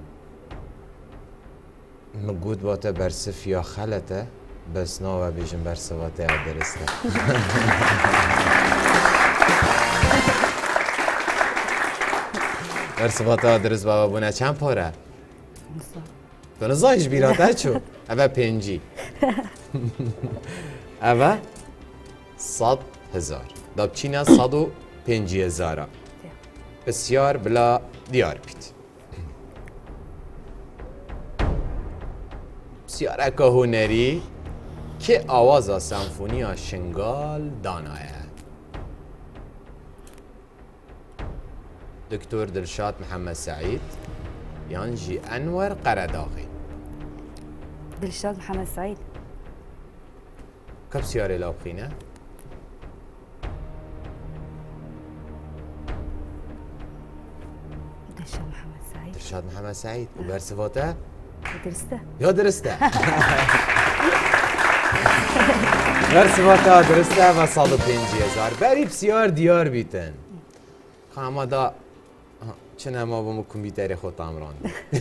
مگود باته برسف یا خلطه بس ناوه بیجن برسواته درسته برسواته درست بابا بونه چند پاره؟ تو نزایش بیراته چو؟ اوه پنجی اوه صد هزار داب چینا صد و پنجی هزارا بسیار بلا دیار بیت بسیار اکا هنری که آواز سمفونی شنگال دانایه دکتر دلشاد محمد سعید یانجی انور قرداغی دلشاد محمد سعید كم سيارة لابخينة؟ دلشاد محمد سعید دلشاد محمد سعید وبرسفاته؟ درسته يا درسته برسفاته درسته و صد و پنجی هزار بری بسیار دیار بیتن خواهم دا چنه ما با کمپیوتر خود تامران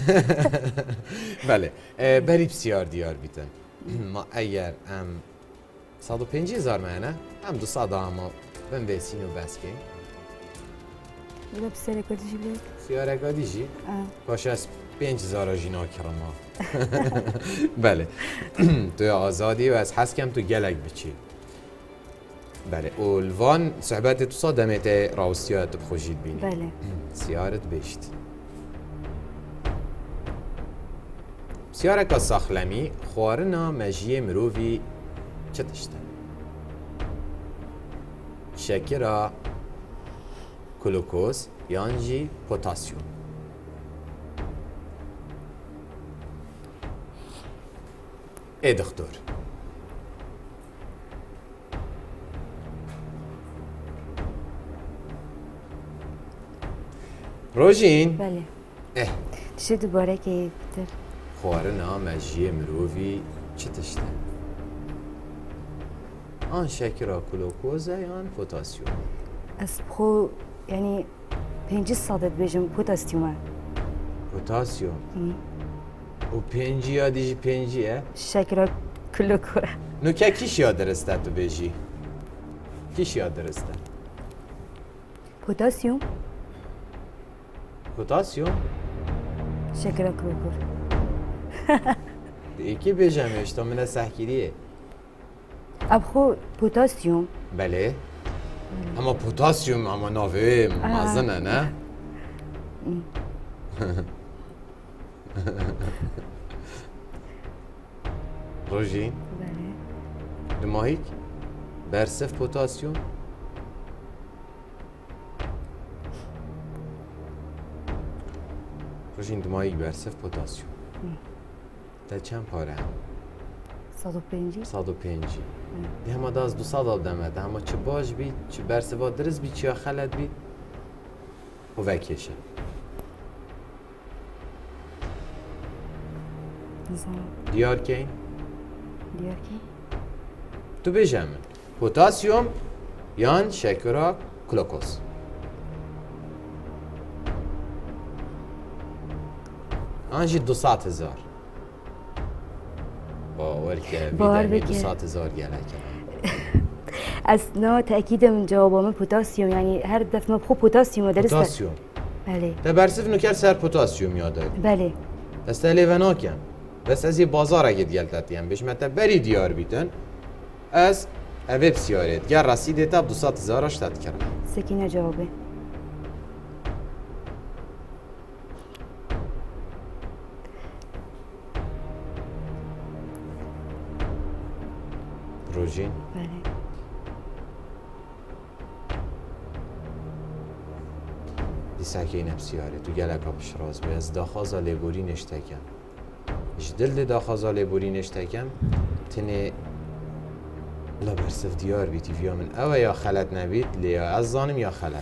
بله بری بسیار دیار بیتن ما اگر ام صد و پنجی هزار معنی هم دو صد اما بن بسین و بس که بلا بسیار کدیجی بید سیاره کدیجی؟ باش از پنج هزار جینا کرما بله تو آزادی و از حس کم تو گلک بچی بله اولوان صحبت تو صادمت راوستیات بخوشید بینی بله سیارت بشت سیاره که ساخلمی خوارنا مجیه مروفی چه تشته؟ شکر گلوکوز یانجی پوتاسیوم ای دکتر روژین بله اه چه دوباره که بتر خوارنا مجیه مروفی چه تشته؟ آن شکر گلوکوز یان پوتاسیوم از بخو یعنی پنجی صادت بجم پوتاسیومه پوتاسیوم و پنجی یا دیجی پنجیه؟ شکر گلوکوز نو که کیش یاد درسته تو بیجی؟ کیش یاد درسته؟ پوتاسیوم پوتاسیوم؟ شکر گلوکوز یکی بیجمش تا من سحکیریه ابخو پوتاسیوم بله اما پوتاسیوم اما ناوه مزنه نه؟ روژین بله دماهیک برسف پوتاسیوم روژین دماهیک برسف پوتاسیوم تا چند پاره هم؟ صد و پنجی صد و پنجی دی همه دا از دو صد آدمه ده همه چه باش بید چه برسفا درست بید چه خلط بید و وکیشه دیار کین؟ دیار کی؟ تو بیجم پوتاسیوم یان شکر گلوکوز آنجی دو ساعت هزار باور که بیدمی دو ساعت هزار گله کرد از نا تأکیدم جوابم پوتاسیوم یعنی هر دفعه ما بخو پوتاسیوم درسته پوتاسیوم بله تا برسف نکر سر پوتاسیوم یاده بله دست لیوه ناکن بس از یه بازار اگه دیلتتیم بهش متا بری دیار بیتن از اوه بسیارید گر رسیده تا دو ساعت هزارش تد کرد سکینه جوابه روژین بله دیسا که این بسیاره تو گلک ها پشراز به از داخازا لیبوری نشتکم اش دل ده داخازا لیبوری نشتکم تنه لا برسف دیار بیتی فیا من اوه یا خلط نبید لیا از زانم یا خلط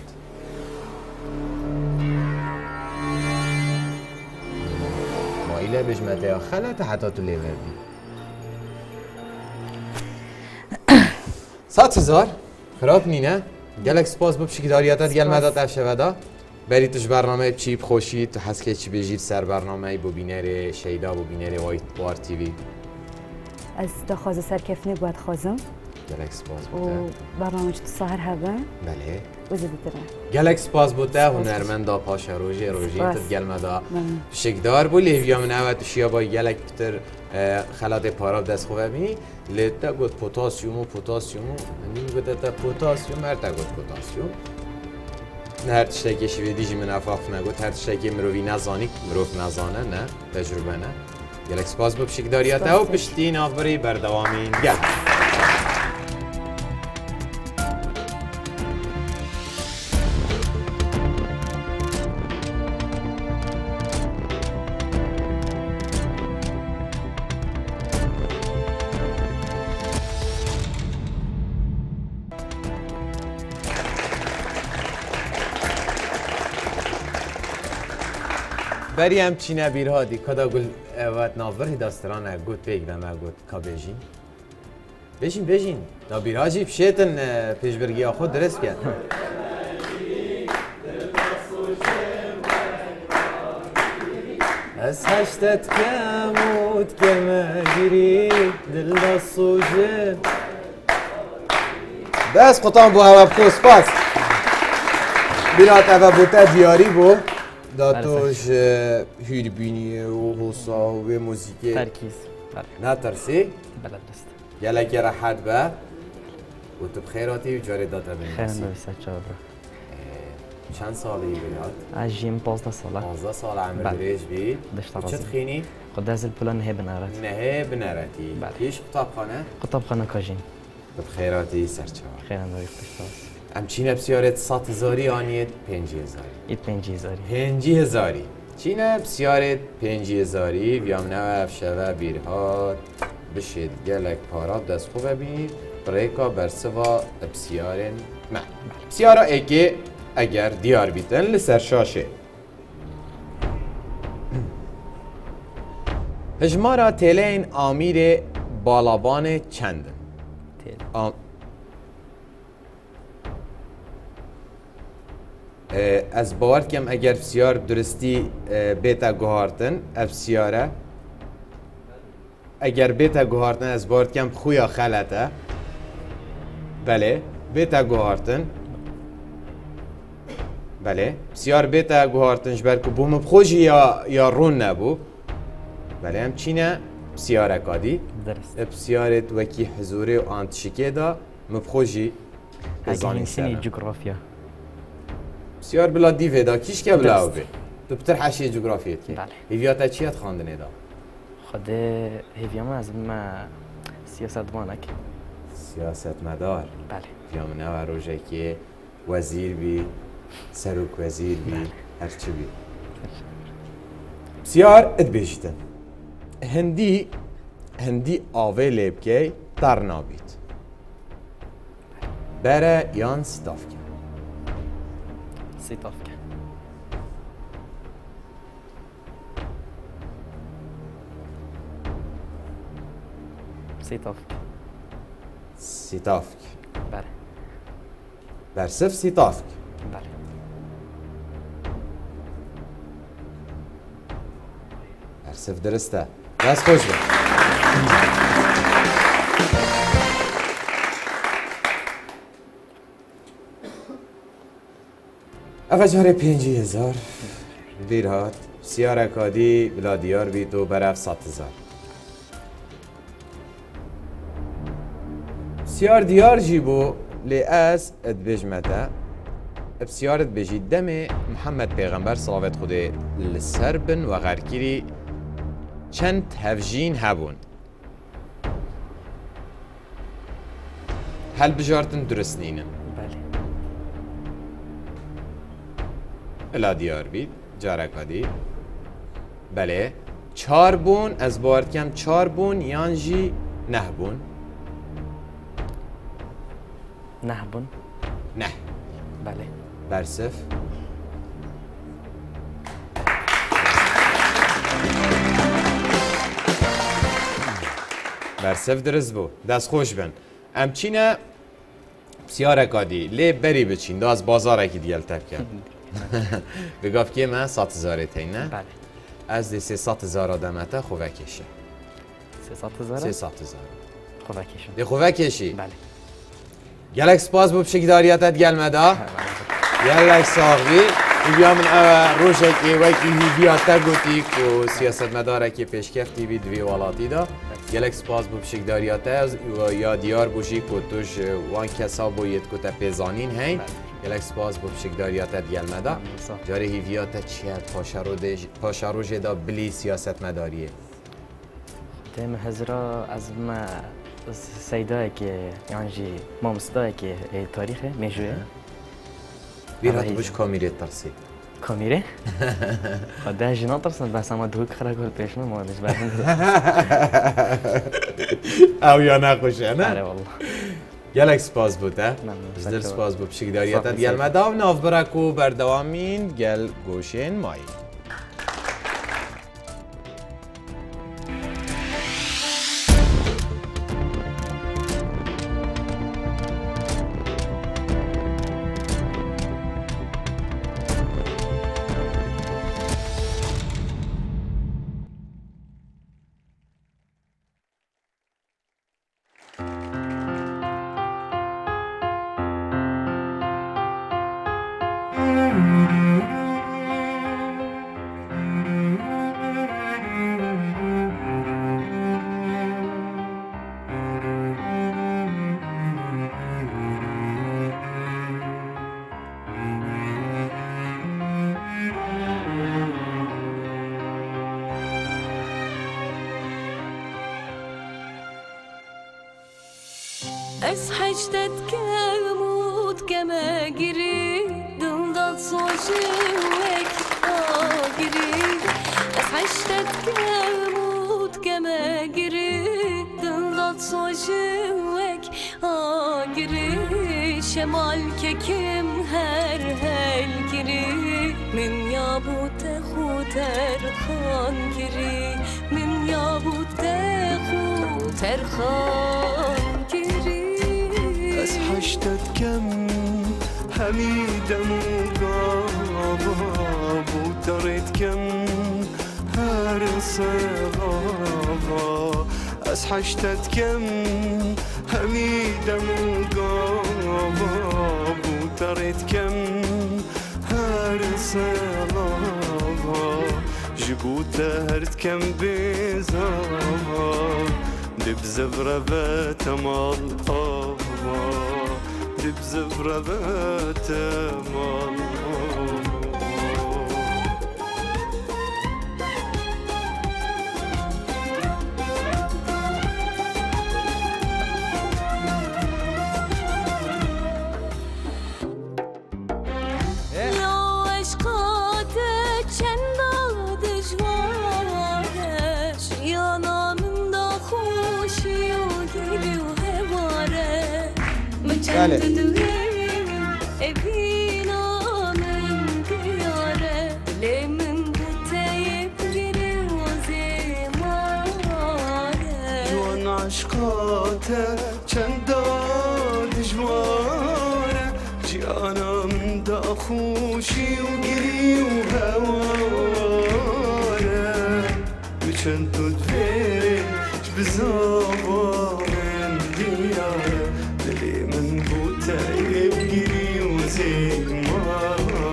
ما ایله بجمته یا خلط حتی تو لیور بید صد هزار خراب نینه گلک سپاس ببشی که داریاتت گل مدات افشه ودا بری توش برنامه چیپ خوشید تو حس که چی بجید سر برنامه بو بینر شیدا بو بینر وایت وار تیوی از دا خوازه سرکفنه باید خوازم گلک سپاس و بوده برنامج سهر هبن بله وزید تره گلک سپاس بوده هنرمندا پاشا روژی روژی سپاس. تد گلمدا شکدار بو لیویا من اوت شیا با گلک بتر خلات پاراب دست خوبه بی لیتا گفت پوتاسیوم و پوتاسیوم نیم گفت تا پوتاسیوم هر تا گفت پوتاسیوم نه هر تشتکی شوی دیجی من افاف نگوت هر تشتکی مروی نزانی مروف نزانه نه تجربه نه گلک سپاس بو شکداریات او پشتین آفری بردوامین گل بری هم چی نبیر هادی کدا گل وقت ناظر هداسترانه گوت بگم گوت کا بجین بجین بجین نبیر هاجی بشیتن پیشبرگی خود درست کرد از هشتت کمود کمه گیری دل دا سوژه بس قطعا بو هوا بخوص پاس بیرات اوه بوتا دیاری بو داتوش هیربینی و حوصا و موسیقی ترکیز نه ترسی؟ بلد است گلک راحت به و تو بخیراتی و جاری داتا بینیسی خیرم بویسه چه برا چند سالی بیرات؟ از جیم پازده ساله پازده سال عمر دریج بی چه تخینی؟ خود از الپلا نهه بنارت نهه بنارتی پیش قطاب خانه؟ قطاب خانه کاجین تو بخیراتی سرچه خیرم بویسه همچین بسیارت سات هزاری آنیت پنجی هزاری ایت پنجی هزاری پنجی هزاری چینه بسیارت پنجی هزاری بیام نو افشوه بیرهات بشید گلک پاراب دست خوبه بید بریکا برسوا بسیارن من بسیارا اگه اگر دیار بیتن لسر شاشه هجمارا تلین آمیر بالابان چندن آم... از باور کم اگر بسیار درستی بیتا گوهارتن بسیاره اگر بیتا گوهارتن از باور کم خویا خلطه بله بیتا گوهارتن بله بسیار بیتا گوهارتن جبر که بوم بخوشی یا یا رون نبو بله هم چینه بسیاره کادی درست بسیارت وکی حضوری و آنتشیکه دا مبخوشی هاگه سینی جغرافیا بسیار بلا دیوه دا کیش که بلا او بی تو بتر حشی جغرافیت که بله هیویاتا چیت خواندنه دا؟ خود هیویام از ما سیاست وانک سیاست مدار بله هیوام نوع روژه که وزیر بی سروک وزیر بی هرچی بی بسیار اد بیشتن هندی هندی آوه لیبکی در نابید بره یان ستاف کن ستاف کن ستاف کن ستاف کن بله برسف ستاف کن بله برسف درسته دست خوش بید افجار پنجی هزار بیرهات بسیار اکادی بلا دیار بید و برف ست هزار بسیار دیار جیبو لی از ادبجمته بسیار ادبجی دم محمد پیغمبر صلوات خوده لسربن و غرکیری چند تفجین هبون هل بجارتن درست نینن بله الا دیار بید جارکادی بله چار بون از بارد کم چار بون یانجی نه بون نه بون نه بله برسف برسف درست بو دست خوش بن امچینه بسیار اکادی لی بری بچین دا از بازار اکی دیل تب کرد بگاف که من سات هزاره تینه بله از دی سه سات هزار آدمته خوبه کشه سه سات هزار سه سات هزار خوبه کشم دی خوبه کشی بله گلک سپاس بو بشکداریاتت گلمدا گلک ساغی بیا من روشک وکی هیویا تا گوتی که سیاست مداره که پیشکفتی بید وی والاتی دا گلک سپاس بو بشکداریاتت و یا دیار بوشی که توش وان کسا باید که تا پیزانین هین گلک سپاس بو بشکداریاتت گلمدا جاره هیویا تا چیه پاشاروش دا بلی سیاست مداریه تم هزرا از ما سیدایی که یعنی مامستایی که تاریخه میجوه بیرات بوش کامیره ترسی کامیره؟ خدا جنا ترسن بس اما دوک خرا گل پیش من مالش بعدين او یا نخوشه نه؟ آره والله گلک سپاس بوده بزدر سپاس بود بشکداریاتت گل مدام ناف برکو بردوامین گل گوشین مایی از حجتت کمود کمه گیری دلداد سوچوک آگیری از حجتت کمود کمه گیری دلداد سوچوک آگیری شمال که کم هر هل گیری من یابوت خوتر خان گیری من یابوت خوتر خان از حشتت کم حمیدم و گاوا بودارت کم هر سغاوا از حشتت کم حمیدم و گاوا بودارت کم هر سغاوا جبوت هرت کم بیزاوا دب زفرة تمال آوا دب زفرة تمال بله جوان عشقاته چند دجواره جیانا من دا خوشی و گری و هواره بچند تو دویره بزاوارن دیاره دلی من بوته بگیری و زیماره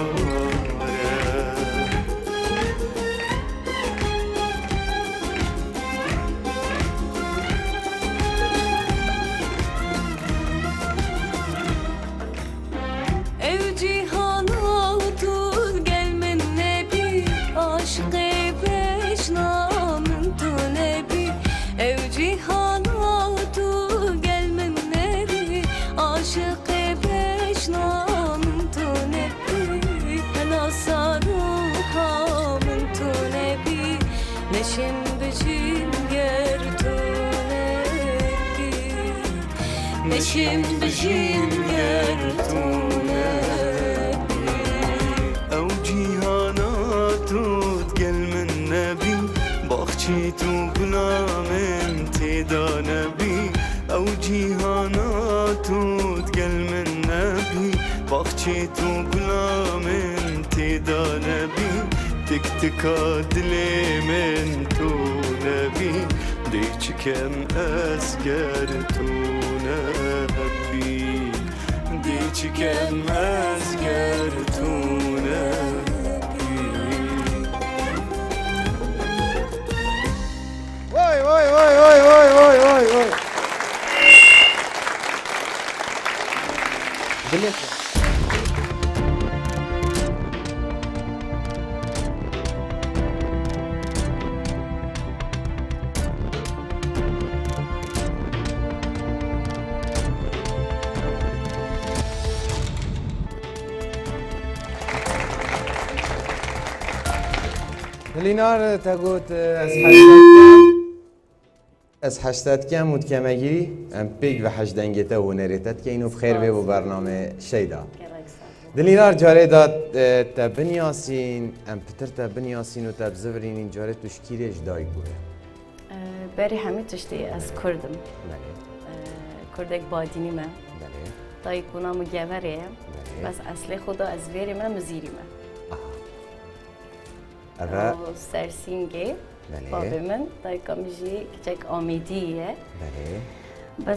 ev cihana tut gel min nebi aşkı beş namın tu nebi ev cihana tut gel min nebi aşkı beş namın tu nebi nasa ruhamın tu nebi neşim bicim ger tu nebi neşim bicim ger tu تو گلامم تیدا نبی او جیهاناتو گل من نبی باخچی تو گلامم تیدا نبی تک تکا دلی من تو نبی دی چکم اسگر تو نبی هیچ کم از گردونه وای وای وای وای وای وای وای وای لینار تقول از از هشتاد کم مود کمگیری ام پیگ و هشت دنگته و نریتت که اینو بخیر به برنامه شیدا دلینار جاره داد تا بنیاسین ام پتر تا بنیاسین و تا بزورین این جاره توش کیرش دای بوده بری همه تشتی از کردم کردک بادینی من دای کنام و گوره بس اصل خدا از ویری من مزیری من و سرسینگه بابی من دای کامیجی کچک آمیدیه بس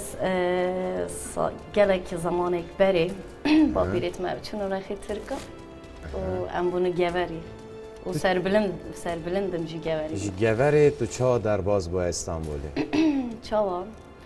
گلک زمانک بری بابی ریت ما چون رخی ترکا و ام بونو گوری و سربلند سربلندم جی گوری جی گوری تو چا در باز با استانبوله چاوا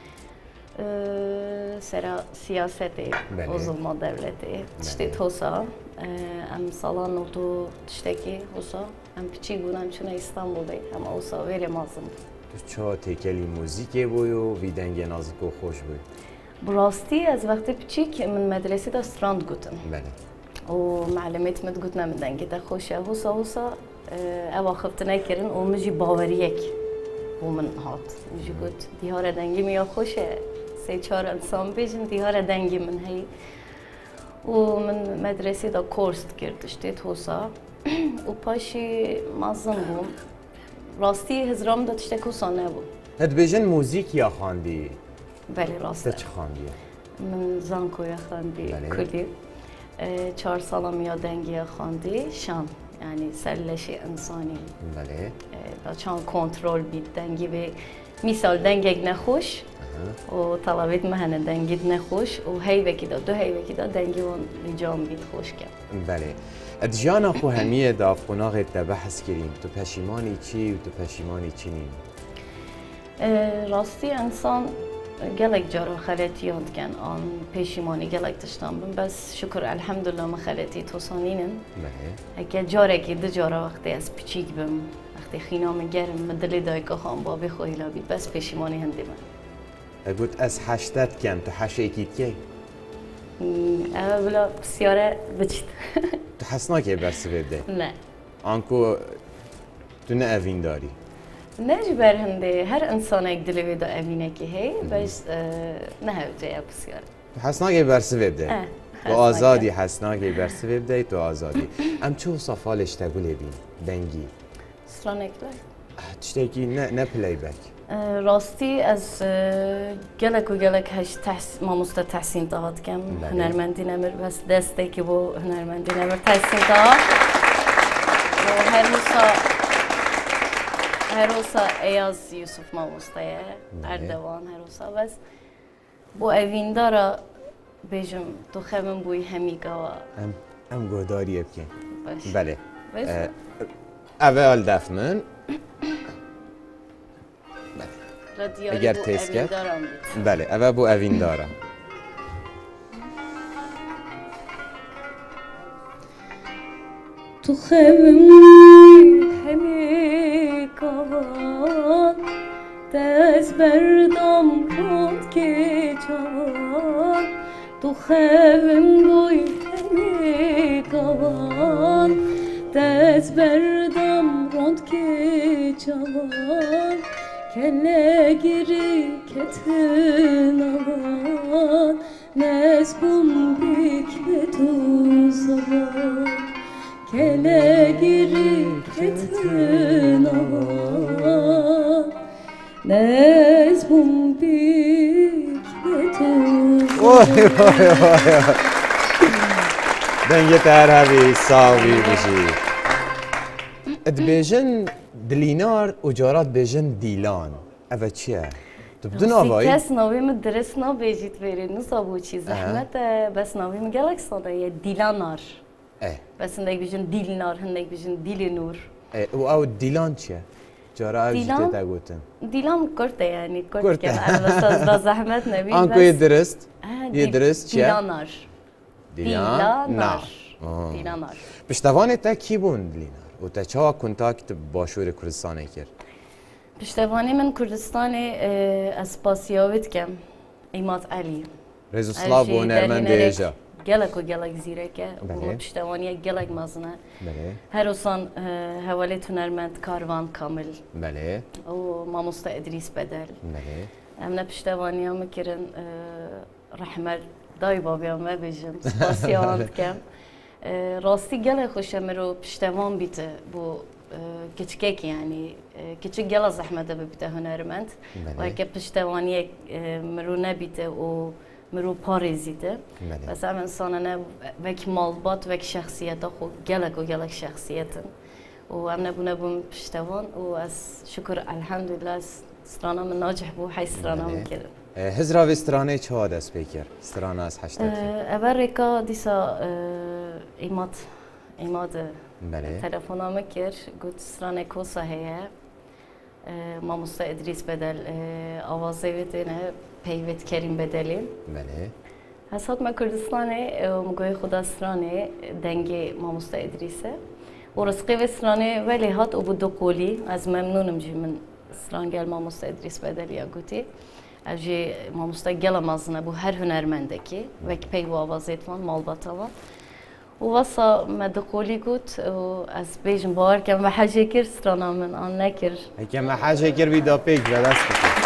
سرا سیاستی و ظلم دولتی تشتی توسا ام سالان و تو تشتکی حسا ام پیچی بودم چون استانبولی هم اوسا ویری مازم تو چا تکلی موزیکی بوی و ویدنگ نازک و خوش بوی براستی از وقتی پیچی که من مدرسه دا ستراند گوتم بله و معلمت مد گوتنا من دنگی دا خوشه حسا حسا اوا خفتنه کرن و مجی باوریک و من هات مجی گوت دیهار دنگی میا خوشه سه چهار انسان بیجن دیهار دنگی من هی و من مدرسه دا کورس کردش دید حسا و پاشی مازم بوم راستی هزرام دا تشتک حسا نبود هد بیجن موزیک یا خواندی؟ بله راسته چه خواندی؟ من زانکو یا خواندی کلی چهار سالم یا دنگی یا خواندی شان یعنی سرلشی انسانی بله دا چند کنترل بید دنگی به مثال دنگی نخوش و طلبت مهنه دنگید نخوش و هی وکی دا دو هی وکی دا دنگی اون نجام بید خوش کرد بله ادجانا خو همیه دا افقناغ تا بحث کریم تو پشیمانی چی و تو پشیمانی چی نیم؟ راستی انسان گلک جارو خلطی هند کن آن پشیمانی گلک تشتم بم بس شکر الحمدلله ما خلطی توسانینن بله اگه جاره که دو جاره وقتی از پیچیک بم وقتی خینام گرم مدلی دای که خان بابی خوی لابی بس پشیمانی هندی من اگوت از هشتت کم تو هشه ایکید که؟ اوه بلا بسیاره بچید تو حسنا که برسی بده؟ نه آنکو تو نه اوین داری؟ نه جبر هنده هر انسان یک دلوی دا اوینه که هی بس نه هوجه بسیاره تو حسنا که برسی بده؟ تو آزادی حسنا که برسی بده تو آزادی ام چه صفالش تقول بین دنگی؟ سرانک لای تشتکی نه نه پلی بک راستی از گلک و گلک هش تحس ما مست تحسین داد کم هنرمندی نمر بس دسته که با هنرمندی نمر تحسین داد و هر روزا هر روزا ایاز یوسف ما مستیه اردوان هر روزا بس با اوین دارا بیشم تو خمن بوی همیگا ام ام گوداری بکن بله بله اول دفمن اگر تست کرد بله اول بو اوین دارم تو خمم همی کاوان دست بردم روند که جوان تو خمم بوی همی کاوان دست بردم روند که جوان کله گیری کتن آوان نسبم بیک تو زبان کله گیری کتن آوان نسبم بیک تو وای وای وای دنگه تر هبی ساوی بشی اد بیجن دلینار و جارات بیجن دیلان اوه چیه؟ تبدو ناوایی؟ کس ناوی من درست نابیجید بری نوسا بو چی زحمت بس ناوی من گلک ساده یه دیلانار اه بس هندک بیشن دیل نار هندک بیشن دیل نور اه و او دیلان چیه؟ جارا او جیته تا گوتن دیلان کرده یعنی کرده که بس از زحمت نبی آنکو یه درست؟ یه درست چیه؟ دیلانار دیلانار دیلانار پشتوانه تا کی بون دیلانار و تا چه کنتاکت باشور کردستانه کرد؟ پشتوانی من کردستان اسپاسیاویت کم ایمات علی رزوسلاو و هنرمند ایجا گلک و گلک زیره که و پشتوانی گلک مزنه هر روزان حوالی هنرمند کاروان کامل بله و ماموستا ادریس بدل بله امنا پشتوانی هم کرن رحمل دای بابیام و بیجم اسپاسیاویت کم راستی گلک خوشه مرو پشتوان بیته بو küçük yani küçük gel zahmete bibite hünermend ve ki piştevaniye merune bite o meru parizide bes em insanına vek malbat vek şahsiyete xo gelek o gelek şahsiyetin و em nebune bum piştevan و az şükür elhamdülillah strana min nacih bu hay strana min kirin هزرا و استرانه چه دست بکر استرانه از هشتاکی اول ریکا دیسا ایمات ایماد بله تلفنامه کر گفت سرانه کوسا هیه ماموستا ادریس بدل آوازه ویدینه پیوت کریم بدلی بله حسات ما کردستانه مگوی خدا سرانه دنگی ماموستا ادریسه و رزقی و سرانه ولی هات او بدو قولی از ممنونم جی من سران گل ماموستا ادریس بدلی یا گوتی اجی ماموستا گل مازنه بو هر هنرمنده کی وک پی و آوازه وان مالباتا وان ووصى ما دخولي قلت از بيجن بار كم حاجة كير سترانا من آن نكر كم حاجة كير بيدا بيج بدست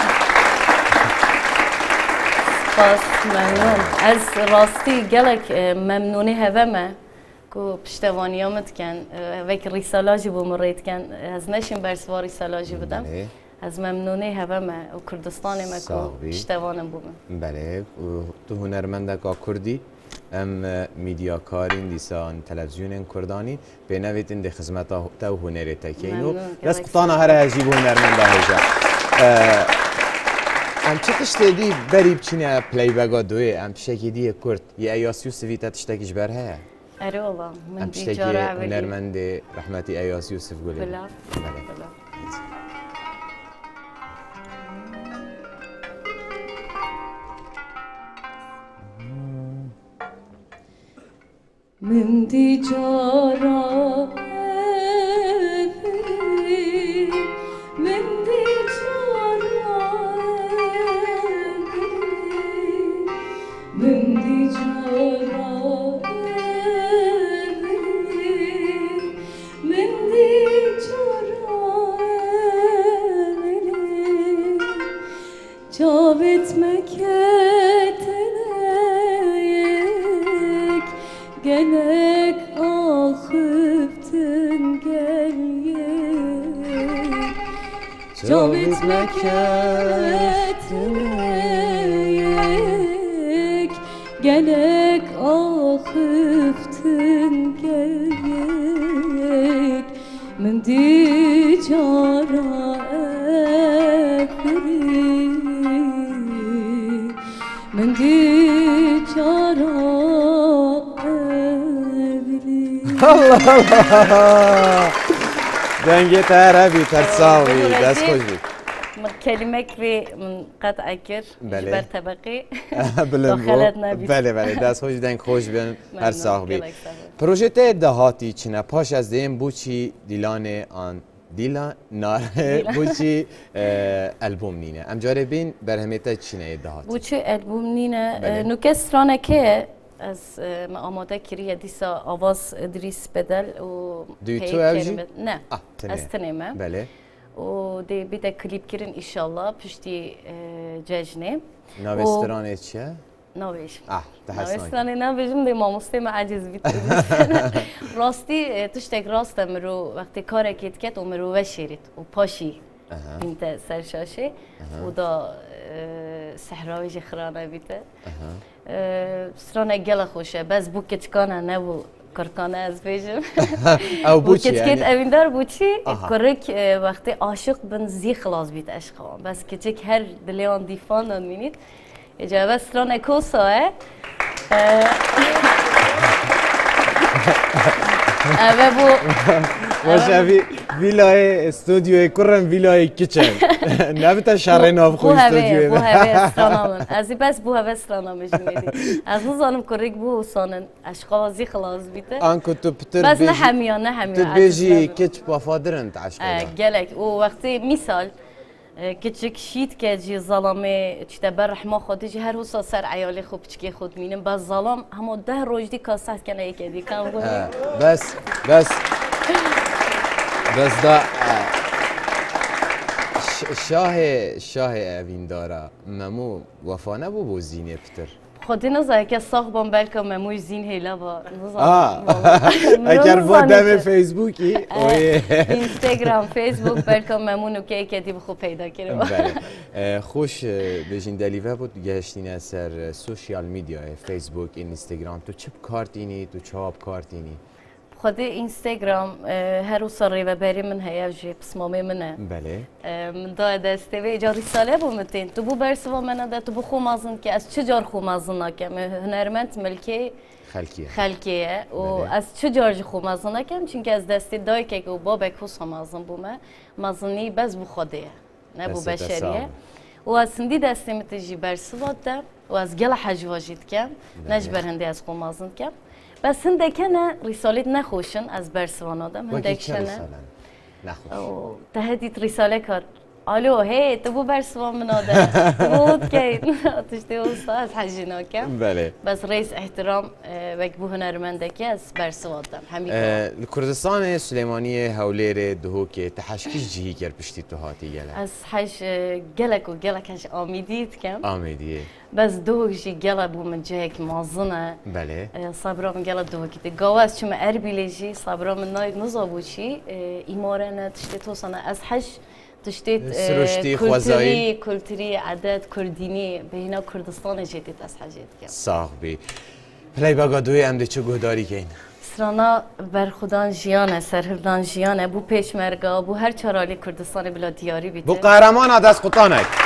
بس ممنون از راستي قالك ممنوني هذا ما كو بشتواني يومت كان وك رسالاجي بمريت كان از نشين برسوا رسالاجي بدم از ممنوني هذا ما وكردستاني ما كو بشتوانم بوم بله و تو هنرمندك كردي ام میدیا کارین دیسان تلویزیون کردانی به نویتین ده خدمت تا هنر تکینو دست قطعنا هر عجیب هنرمند هجا ام چه تشتدی بری بچینه پلی بگا دوی ام شکی دی کرد یه ایاسیو سویت تشتکیش بره اره والله من دیجاره اولی هنرمند رحمتی ایاسیو سف گلی بله بله من دیجارا من دیجارا من دیجارا من دیجارا جاوت مکتلک gelek akıptın gel Cavit meketmek gelek akıptın gel من دیجارا افری من دیجارا الله الله دنگه تعربی ترساوی دست خوش بید کلمک وی قطع کر جبر طبقی داخلت نبید بله بله دست خوش دنگ خوش بین هر صاحبی پروژه دهاتی چنه پاش از دیم بوچی دیلان آن دیلا ناره بوچی البوم نینه ام جاره بین برهمیتا چنه دهاتی بوچی البوم نینه نوکس رانه که از ما آماده کریه دیسا آواز ادریس بدل و دوی تو اوجی؟ نه از تنیمه بله و دی بیده کلیپ کرن ایشالله پشتی ججنه ناوسترانه چیه؟ ناویش آه تحسنان ناوسترانه ناویشم دی ماموسته ما عجز بیت راستی تشتک راستم رو وقتی کار کت کت و مرو وشیرید و پاشی بینت سرشاشه و دا صحراوی جخرانه بیته سرانه گل خوشه بس بو کچکانه نبو کرکانه از بیشم او بوچی کت یعنی؟ کت اویندار بوچی آها. کرک اه، وقتی عاشق بن زی خلاص بیت عشقان بس کچک هر دلیان دیفان دان مینید اجابه سران کوساه اوه بو باشه ویلای استودیوی کرم ویلای کچن نبتا شر ناف خو بو هوه استودیوی بو هوه استرانامن از این بس بو هوه استرانامش میدی از نزانم کرک بو حسانن اشقا زی خلاص بیته آنکو تو پتر بس نه بیجی همیان نه تو همیان بیجی کچ بافادرن تعشق گلک و وقتی مثال کچک شیت که جی ظلمه چیت بر رحمه خودی جی هر حسا سر عیالی خوب چکی خود مینم بس ظلم همو ده روز دی کاسات کنه یکی دی کام گویی بس بس بس دا ش- شاه شاه اوین دارا ممو وفا نبو بو زینه پتر خودی نزای که ساخ بام بلکه مموی زین هیلا با آه اگر با دم فیسبوکی اوی اینستاگرام فیسبوک بلکه ممونو که یکی دی بخو پیدا کرد بله خوش بجین دلیوه بود گشتین از سر سوشیال میدیا فیسبوک اینستاگرام تو چه کارتینی تو چاپ کارتینی خودی اینستاگرام هر روز ریوه بری من هیا جی بسمامه منه بله من دا دسته و اجا رساله بو متین تو بو برسوا منه ده تو بو خو مازن که از چه جار خو مازن نکم هنرمند ملکی خلکیه خلکیه و از چه جار خو مازن نکم چون که از دسته دای که و بابک خو مازن بومه مازنی بس بو خودیه نه بو بشریه و از سندی دسته متجی برسوا ده و از گل حج واجد کم نجبر هندی از خو مازن کم بس هندک نه رسالت نخوشن از برسوان آدم هندک شنه نخوش تهدید رساله کرد الو هی تو بو برسوان من آدم بود که تشتی اوسا از حجی ناکم بله بس رئیس احترام وک بو هنرمنده که از برسوان آدم همین کردستان سلیمانی هولیر دهو که تحشکیش جهی کر پشتی تو هاتی گله از حج گلک و گلک هش آمیدید کم آمیدیه بس دوه جی گله بو من جهک مازنه بله صبرا من گله دوه کتی گواز چون اربیلی جی صبرا من ناید نزابو چی ایماره نه تشتی توسانه از حج تشتیت کلتری کلتری عادت کردینی به اینا کردستان جدید از حجیت کرد. صاحب بی. پلی باگا دوی ام ده چه گهداری کن؟ سرانا بر خودان جیانه سرهردان جیانه بو پیشمرگا بو هر چرالی کردستان بلا دیاری بیته. بو قهرمان دست قطانک.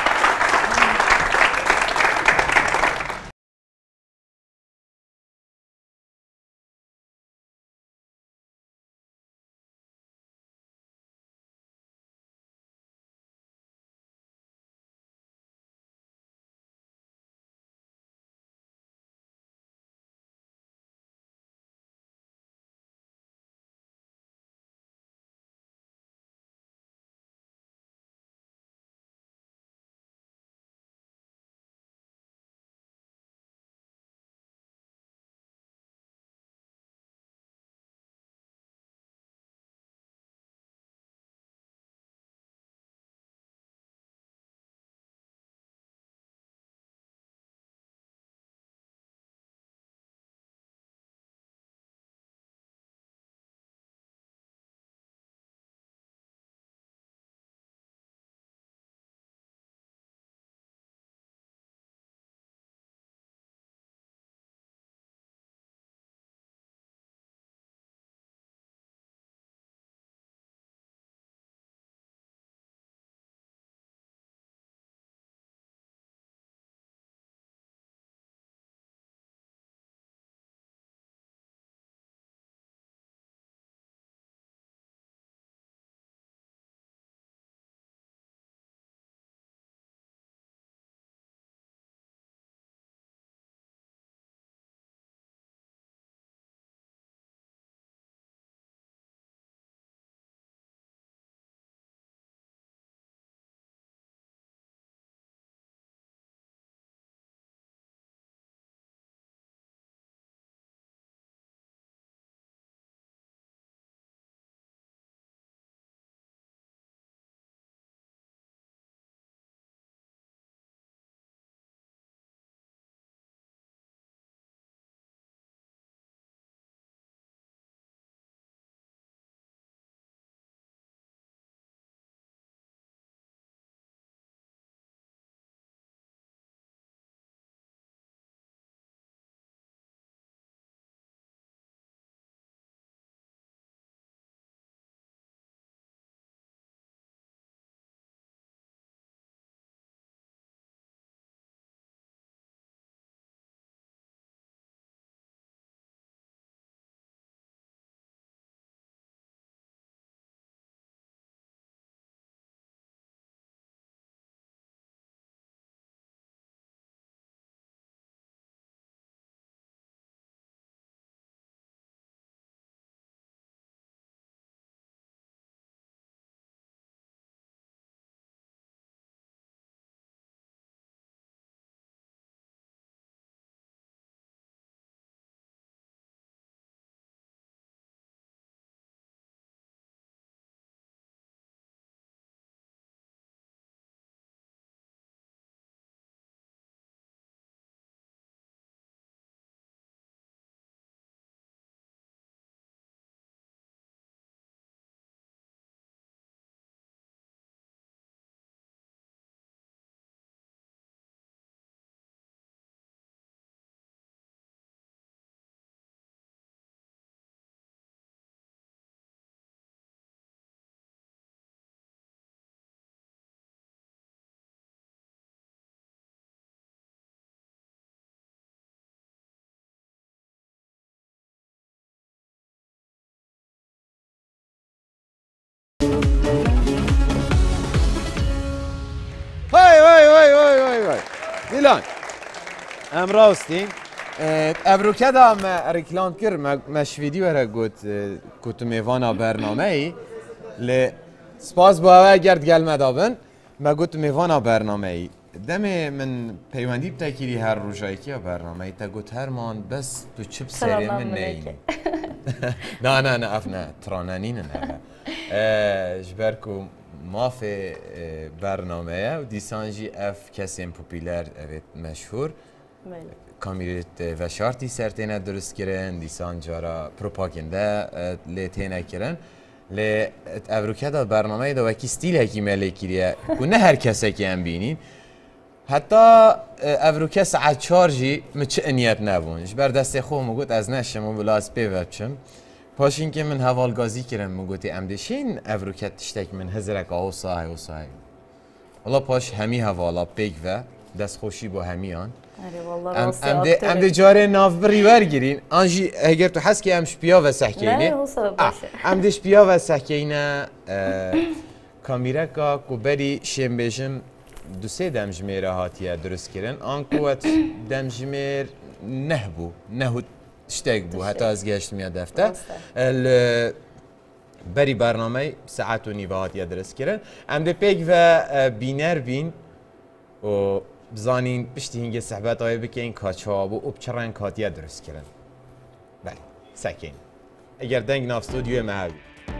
دیلان ام راستین ابروکه دا ام رکلام کر مش ویدیو را گوت کتو میوانا برنامه ای لی سپاس با اوه گرد گل مدابن ما گوت میوانا برنامه ای دم من پیوندی بتاکیری هر روزایی که برنامه ای تا گوت هر مان بس تو چپ سری من نین نه نه نه اف نه ترانانین نه جبرکو مافی برنامه و دیسانجی اف کسی پوپیلر مشهور کامیرت و شارتی سرتینه درست کردن دیسان جارا پروپاگنده لیتینه کردن لی ابروکه دا برنامه دا وکی ستیل هکی ملی کریه و نه هر کسی که هم بینین حتی ابروکه ساعت چارجی مچه انیت نبون جبر دست خوب مگوت از نشم و بلاس ببچم پاشین که من حوالگازی کردم مگوتی امدشین ابروکه تشتک من هزرک آو سای و سای والله پاش همی حوالا بیگ و دست خوشی با همیان ام ام ده ام ده جاره ناف بریور گیرین آنجی اگر تو حس که امش بیا و سحکینه نه وصل باشه ام دش بیا و سحکینه کامیرا کا کوبری شنبهشم دو سه دمجمیر هاتیه درست کردن آن قوت دمجمیر نه بو نه اشتاق بو حتی از گشت میاد دفته ال بری برنامه ساعت و نیوه هاتیه درست کردن ام ده پیک و بینر بین و بزانین پشتی هنگه صحبت های بکن کاچاب و بچرن کاتیه درست کردن بله سکین اگر دنگ ناف استودیو محوی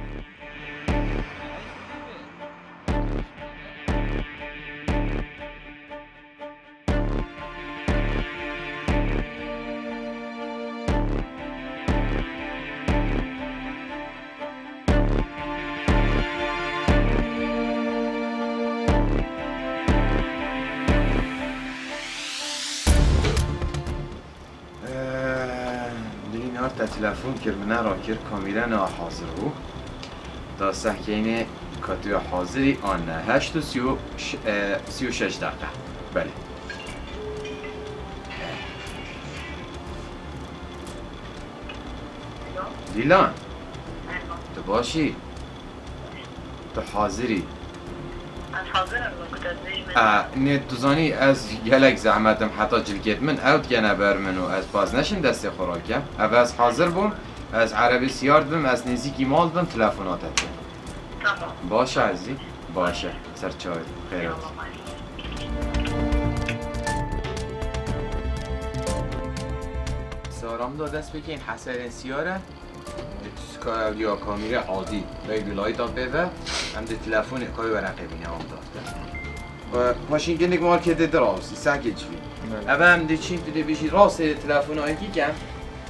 تلفن کرد من را کرد کامیرا نه حاضر بود تا سحکینه کاتوی حاضری آن نه هشت و سی و, ش... سی و شش دقیقه بله دیلان تو باشی تو حاضری نه توزانی از گلک زحمتم حتی جلگت من اوت گنه بر منو از باز نشین دست خوراکم او از حاضر بوم از عربی سیارد بم از نزیکی مال بم تلفوناتت بم باشه عزیزی باشه سر چای خیرات سارام دا دست بکن حسر سیاره یا کامیره عادی باید لایت آب بده هم ده تلفون کاری ورقه بینه هم دافته ماشین گندگ مارکت دراستی سکت چوی اوه هم ده چین تو ده بیشی راست تلفون هایی که کم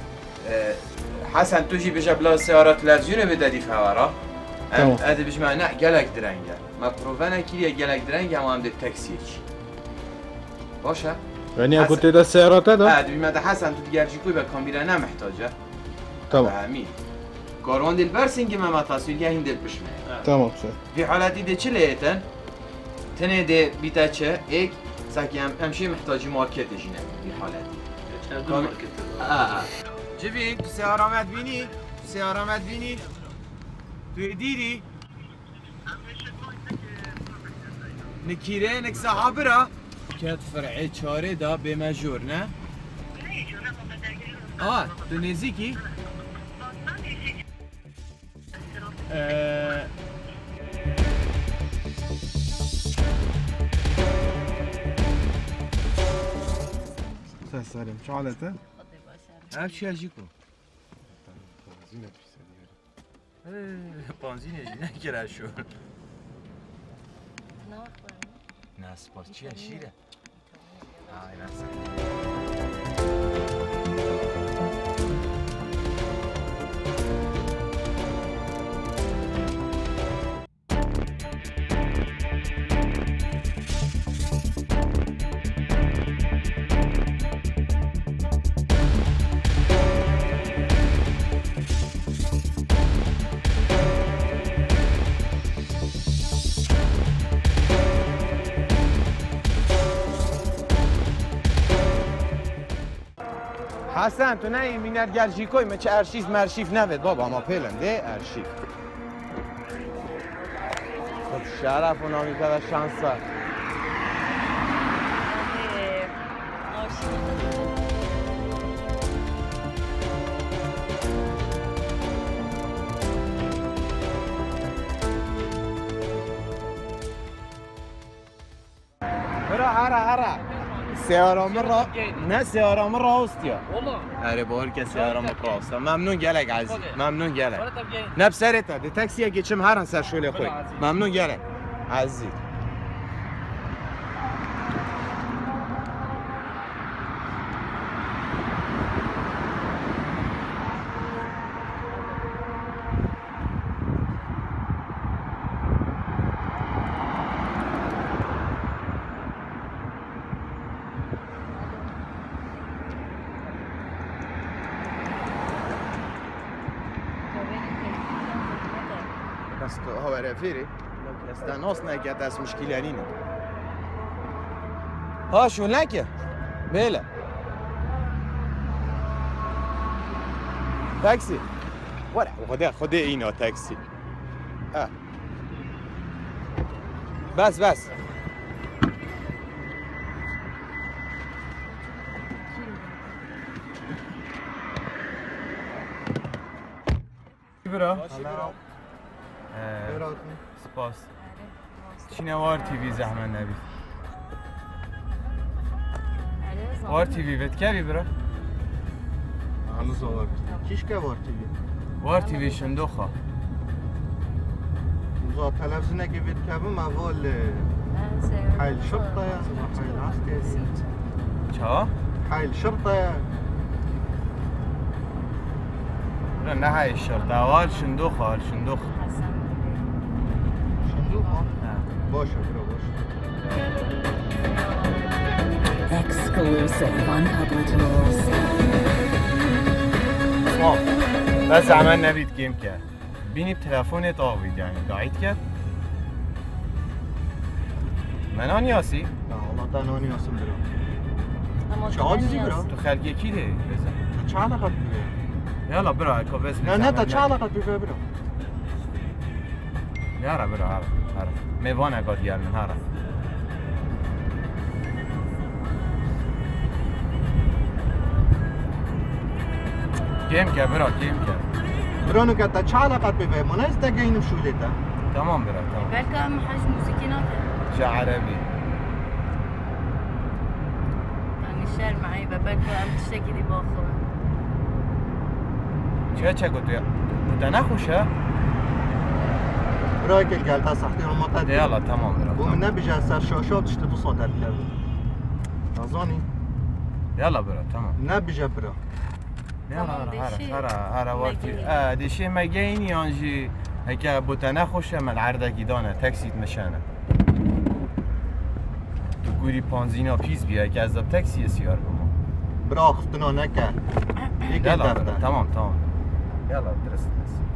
حسن توشی بشه بلا سیاره تلویزیونه به دادی فورا هم اده بیش من نه گلک درنگه ما پروفه نکیریه گلک درنگه هم هم ده تکسیه چی باشه؟ یعنی اگه ده سیاراته ده؟ اه دوی مده حسن تو دیگرچی کوی به کامیره نمحتاجه تمام همین کاروان دل برسینگی ما تصویر گهیم دل بشمه تمام شد في حالاتي ده چه لیتن تنه ده بیتا چه ایک ساکی هم همشه محتاجی مارکت جینه في حالاتي چه مارکت آه جبین تو سیارامت بینی تو سیارامت بینی تو دیری نکیره نک صحابه را کت فرعی چاره دا به مجور نه آه تو نزیکی سلام چه حالته؟ هر چی اجیکو بنزین اجی نگیره شو نه سپاس چیه شیره آی راسته حسن تو نه این مینر گرجیکوی ما چه ارشیف مرشیف نوید بابا ما پیلم ده ارشیف خب شرف و نامی که شانسا برا هره هره سیارامه را نه سیارامه راستیا اره بار که سیارامه راست ممنون گلک عزیز ممنون گلک نه بسرتا ده تاکسی که چم هرن سر شوله خوی ممنون گلک عزیز هو رفيري استناصنا كانت اس مشكله علينا ها شو لك بلا تاكسي ولا خدها خدها اينا تاكسي اه بس بس برا سپاس چینه وار تیوی زحمت نبید وار تیوی بهت کبی برا؟ هنوز وار کیش که وار تیوی؟ وار تیوی شندوخا موزا تلفزیونه که بهت کبی موال حیل شرطه یا حیل عسکری چا؟ حیل شرطه برا نه حیل شرطه وار شندوخا وار شندوخا باشه برو باشه Exclusive on Public Rules. اسمع بس عمل نبید گیم کرد بینی تلفونت آوید یعنی دعیت کرد من آن یاسی؟ نه والله تا نانی یاسم برو چه عادیزی برو؟ تو خلقی کی ده؟ بزن چه علاقت بیوه؟ یالا برو اکا بس نه نه تا چه علاقت بیوه برو؟ یارا برو هره هره میوان اگه دیگر من هره گیم که برا گیم که برانو که تا چه علاقت بیوه ما نیست دیگه اینم شوله تا تمام برا تمام بلکه هم حج موسیقی نکرد چه عربی یعنی شعر معی و بلکه هم تشتکی دی باخوه چه چه گوتو گوتو نخوشه؟ برای که گلتا سختی رو ما تدید یالا تمام برا بوم نبیجه سر شاشا تشت دو ساعت هل کرده نازانی؟ یالا برا تمام نبیجه برا یالا هره هره هره وارتی دیشه مگین یانجی هکه بوتا نخوشه من عردکی دانه تکسیت نشانه تو گوری پانزینا پیز بیا که از دب تکسی سیار بما برا خفتنا نکه یکی یالا دفته تمام تمام یالا درست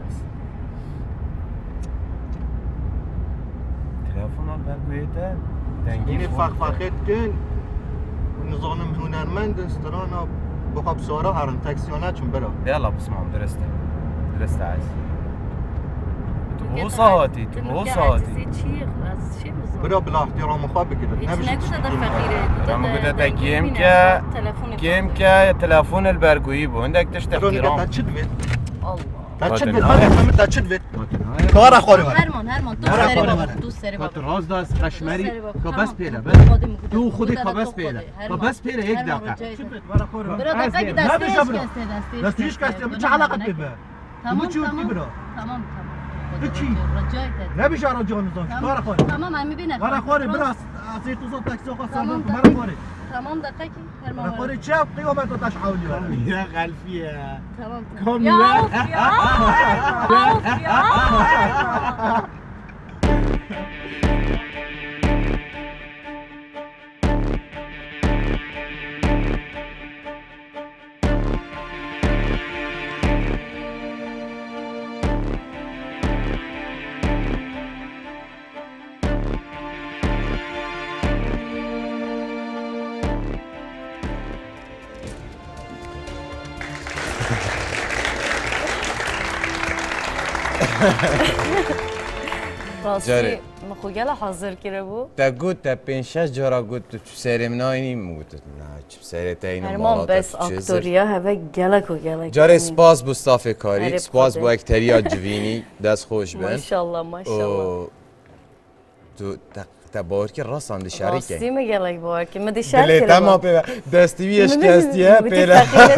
تلفن البرگویته اینی فخفخت کن نظانم هنرمند استرانا بخواب سارا هرم تکسیانه چون برا یالا بسمام درسته درسته عزیز تو هو ساعتی تو هو ساعتی برا بلا احترام خواه بگیرد نمیشه برام گوته تا گیم که گیم که تلفن البرگویی بود اندک تشت احترام تا چه دوید؟ تا چه دوید؟ من تا چه دوید؟ کارا خوری من هرمان هرمان دو سری بابا دو سری بابا راز داست قشمری که بس پیله بس تو خودی که بس پیله که بس پیله یک دقیقه برا دقیقه دستی هیچ کسته دستی دستی هیچ کسته چه علاقت بیبه؟ تمام تمام تمام تمام تو چی؟ نبیشه رجا نزان کارا خوری تمام هم میبینه کارا خوری برا از این توزا تکسی خواه سامن که مرا خوری تمام دقیقه هرمان مرا خوری چه قیامت رو تشحولی برا یا غلفیه تمام یا اوف یا اوف یا راستی مخوگل حاضر کرده بود تا گوت تا پنج شش جارا گوت تو سرم ناینی موت نه چه سر تا اینو هرمان بس اکتوریا هوا گلک و گلک جاره سپاس بو استاف کاری سپاس بو اکتریا جوینی دست خوش بن ماشاءالله ماشاءالله تو تا باور که راست آن شریکه راستی میگه باور که مدی شرک دلی تمام پی دستی بیش کستیه پیله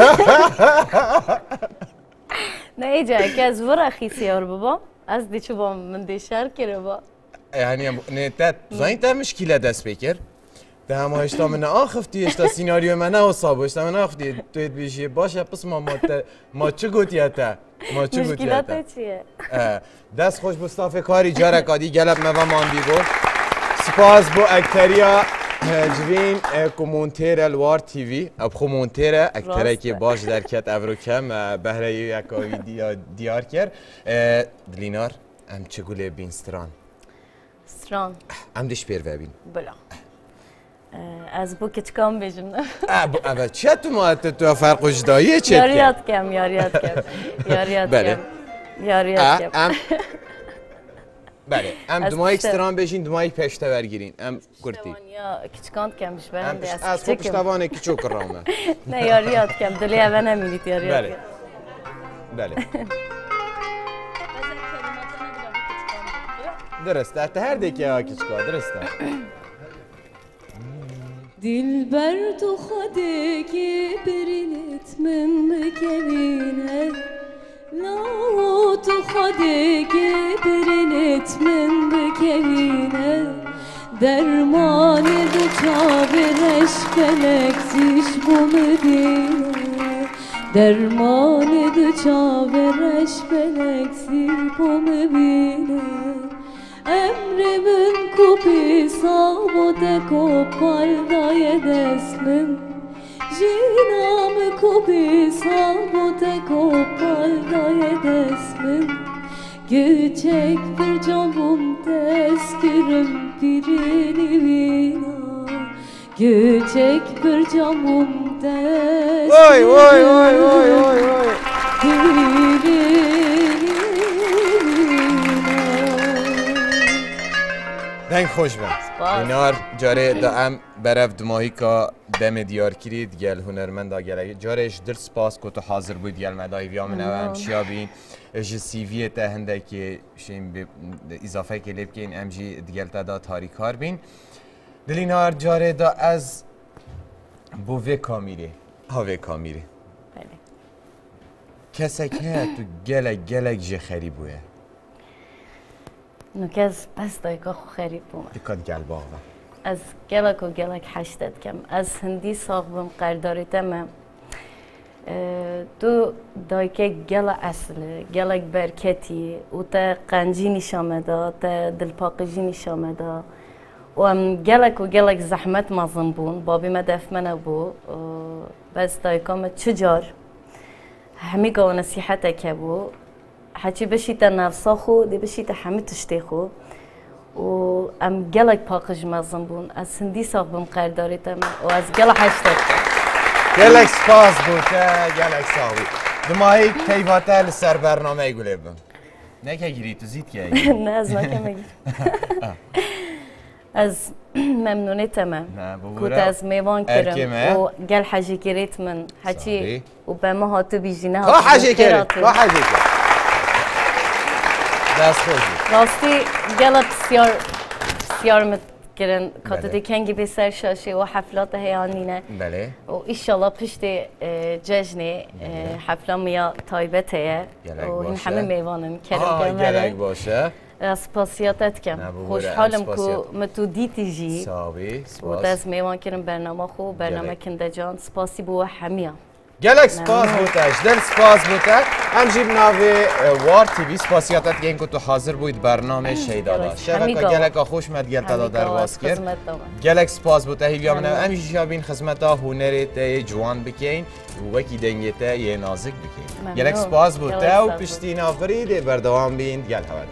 نه ایجا که از ورا خیسی آر بابا از دی چوبا من دی شرک رو با یعنی نه تا زاین تا مشکل دست بکر ده همه اشتا من آخفتی اشتا سیناریو من اصابه اشتا من آخفتی توید بیشی باشه پس ما ما چه گوتیه تا ما چه گوتیه تا مشکلات چیه دست خوش بستاف کاری جارک آدی گلب موا ماندی بود سپاس بو اکتریا جوین کومونتیر الوار تیوی اب کومونتیر اکتری که باش در کت افروکم بهره یکاوی دیار کرد دلینار ام چگوله بین ستران ستران ام دیش پیر ببین بلا از بو کچکام بیجم نه اول چه تو ما تو فرق وجدایی چه یاریات کم یاریات کم یاریات کم یاریات کم بله ام دمای اکستران بشین دمای پشته برگیرین ام کرتی یا کچکاند کم بش برنده از از خوب پشتوانه کی چوک رامه نه یاریات کم دلی اول نمیدید یاریات بله بله درسته حتی هر دیگه ها کچکا درسته دلبر تو خوده که برینت من بکوینه لا تو خوده که برینت من بکوینه درمان دو چاورش فلک زیش بومدینه درمان دو چاورش فلک زی بومدینه امر من کوپی سابوده کوپال دای دست من جینام کوپی سابوده کوپال دای دست من گچک پر جانبوم دست کرم پیرینی وینا گچک پر جانبوم دست وای وای وای وای وای وای دنگ خوش بند اینار جاره دا ام برف دماهی که دم دیار کرید گل هنرمند دا گل جارش دل سپاس که تو حاضر بود گل مدای ویا من او همشیا بین اج سیوی تا هنده که شیم اضافه که لیب که این امجی دیگل تا دا تاریکار بین دل اینار جاره دا از بو وی کامیری ها وی کامیری کسی که تو گلک گلک جه خری بوه نکز بس دایکا خو خریب بوم دکات گل باغ از گلک و گلک حشتت کم از هندی ساق بم قرداری تمام تو دایکه گل اصل گلک برکتی و تا قنجی نشامه دا تا دلپاقجی نشامه دا و ام گلک و گلک زحمت مازن بون بابی ما دف منه بو بس دایکا ما چجار همی گو نصیحته که بو حتی بشیت نفسا خو دی بشیت همه تشتی خو و ام گلک پاکج مازن بون از هندی ساق بم قرداری تم و از گل حشتت گلک سپاس بوده گلک ساقی دمایی کیواته لسر برنامه ای گوله بم نه که گیری تو زید که نه از ما که مگیر از ممنونی تمام کود از میوان کرم و گل حجی کریت من حتی و به ما هاتو بیجینه ها حجی کرد ها حجی کرد دست خوشی راستی گل بسیار بسیار متکرن کاتو کنگی به سر شاشه و حفلات هیانینه بله و ایشالله پشت جشن حفله میا تایبته و این همه میوانم کرم گلک باشه سپاسیاتت کم خوشحالم که متو دیتی جی ساوی و دست میوان کرم برنامه خو برنامه کنده جان سپاسی بو همیا گلک سپاس بودش دل سپاس بوده هم جیب ناوی وار تیوی سپاسیاتت گین که تو حاضر بود برنامه شیدا دا شبکه گلک خوش مد گل تا در باز کرد گلک سپاس بوده هیویا من همیشه شابین خدمت ها هنرت جوان بکین و وکی دنگت یه نازک بکین گلک سپاس بوده و پشتی نافرید بردوام بین گل هوال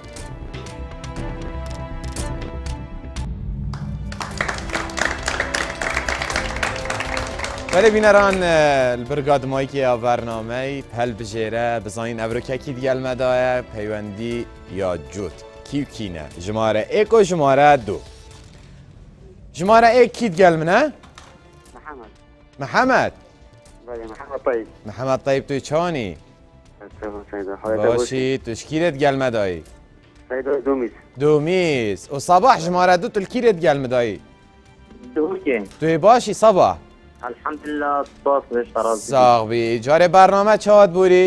ولی بینران البرگاد مایی که برنامه پل بجیره بزنین ابروکه کی دیگل مدایه پیوندی یا جود کیو کینه جماره ایک و جماره دو جماره ایک کی دیگل منه؟ محمد محمد بله محمد طیب محمد طیب توی چانی؟ باشی تو شکیلت دیگل مدایی؟ سيدة دوميس دومیس و صباح شماره دو تلکیرت گل مدایی دوكي توی باشی صباح الحمد لله صباح ليش ترى ساقبی جاره برنامه چهات بورید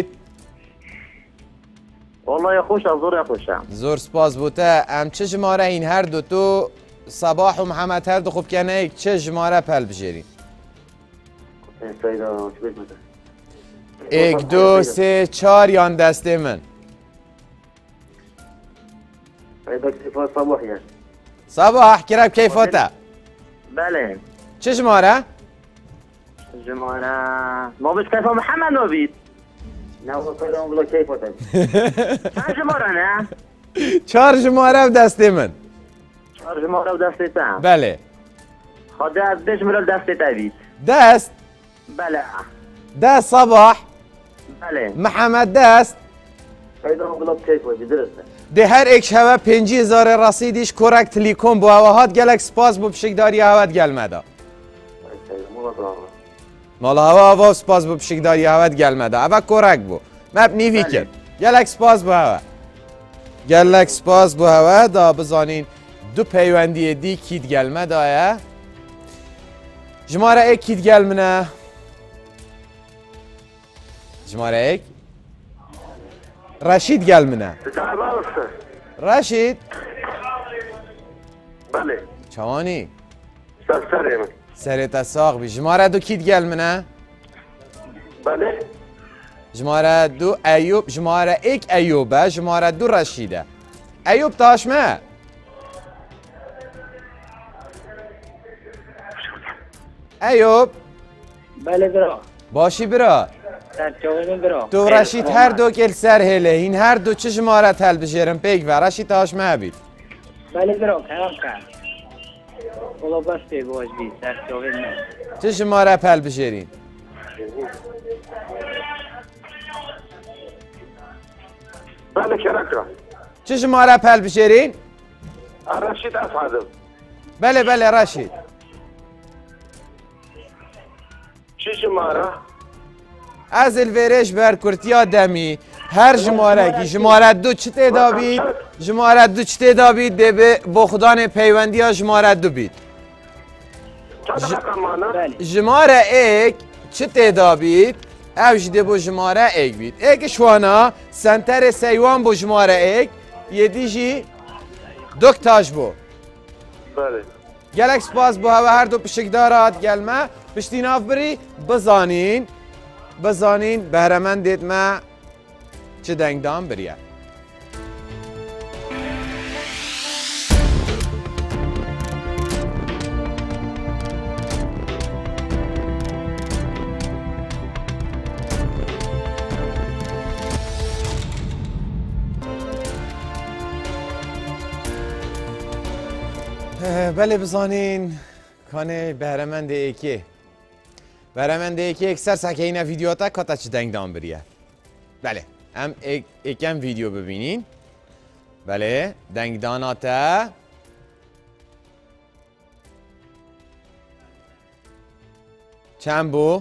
والله يا خوش ازور يا خوش زور سپاس بوده ام چه شماره این هر دو تو صباح و محمد هر دو خوب کنه ایک چه شماره پل بجیرین سيدة شو بيت ایک دو سه چار یان دسته من سيدة كيف صباح يا صباح کرب کیفاته بله چه شماره؟ جمانة ما بس كيف محمد نوبيت نو سيدة والله كيف چند جماره نه؟ چهار شماره و دسته من چهار جماره و دسته تام بله خدا از بشمرال دسته تبید دست بله دست صباح بله محمد دست سيدة والله كيف درسته ده هر ایک شبه پنجی هزار رسیدیش کرک تلیکون بو هواهات گلک سپاس بو پشکداری هوات گل مدا مال هوا هوا سپاس بو پشکداری هوات گل مدا اوا کرک بو مب نیوی کرد گلک سپاس بو هوا گلک سپاس بو هوا دا بزانین دو پیوندی دی کید گل مدا جماره ایک کید گل منه جماره ایک رشید گل منه رشید بله چوانی سرسره من سرت ساق بی جماره دو کید گل منه بله جماره دو ایوب جماره ایک ایوبه جماره دو رشیده ایوب تاشمه ایوب بله برا باشی برا برا تو رشید هر دو کل سر هله این هر دو چه شماره تل بشیرم پیک و رشید تاشمه بید بله برا کلام کرد والله بس بی باش بی سر جاوید نه چه شماره پل بشیرین بله کرکرا چه شماره پل بشیرین رشید اسعدم بله بله رشید چه شماره از الورش بر کرتیا دمی هر جماره کی جماره دو چته دابید جماره دو چته دابید ده به بخدان پیوندی ها جماره دو بید جماره ایک چته دابید اوش ده بو جماره ایک بید ایک شوانا سنتر سیوان بو جماره ایک یه دیجی دکتاش بو بله گلک سپاس بو هوا هر دو پشکدارات گلمه پشتی ناف بری بزانین بزانین بهرمند دید ما چه دنگدان بریه بله بزانین کانه بهرمند ایکی بهرمند ایکی اکثر سکه اینه ویدیو تا کاتا چه دنگدان بریه بله هم یکم ویدیو ببینین بله دنگداناتا چند بو؟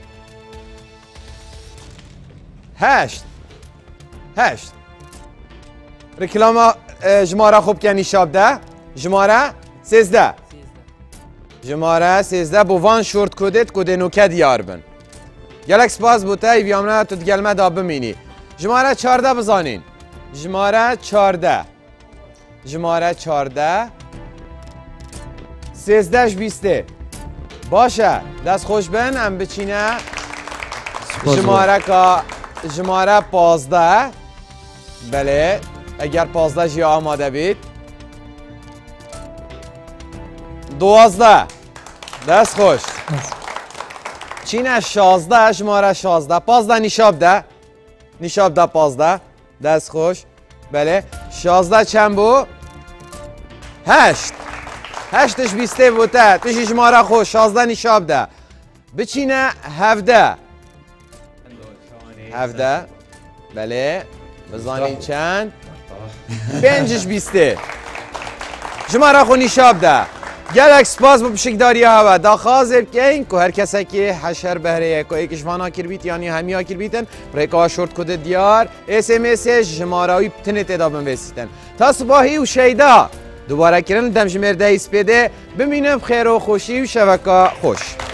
هشت هشت رکلام جماره خوب کنی شاب ده جماره سیزده جماره سیزده بو وان شورت کودت کده نوکه دیار بن گلک سپاس بوده ای بیامنه تو دگلمه دا بمینی جماره چارده بزانین جماره چارده جماره چارده سیزدهش بیسته باشه دست خوش بن ام بچینه جماره که جماره پازده بله اگر پازده جی آماده بید دوازده دست خوش چینه شازده شماره شازده پازده نیشاب ده نیشاب ده پازده دست خوش بله شازده چند بو؟ هشت هشتش بیسته بوده توشی شماره خوش شازده نیشاب ده بچینه هفده هفده بله بزانین چند پنجش بیسته شماره خو نیشاب ده گلک سپاس با پشکداری هوا دا خازر کن که هر کسی که حشر بهره که ایکش وانا کر بیت یعنی همی ها کر بیتن برای که شورت کد دیار اس ام اس جماراوی بتنه تدابن وسیتن تا صباحی و شیدا دوباره کرن دم جمرده ایسپیده ببینم خیر و خوشی و شبکه خوش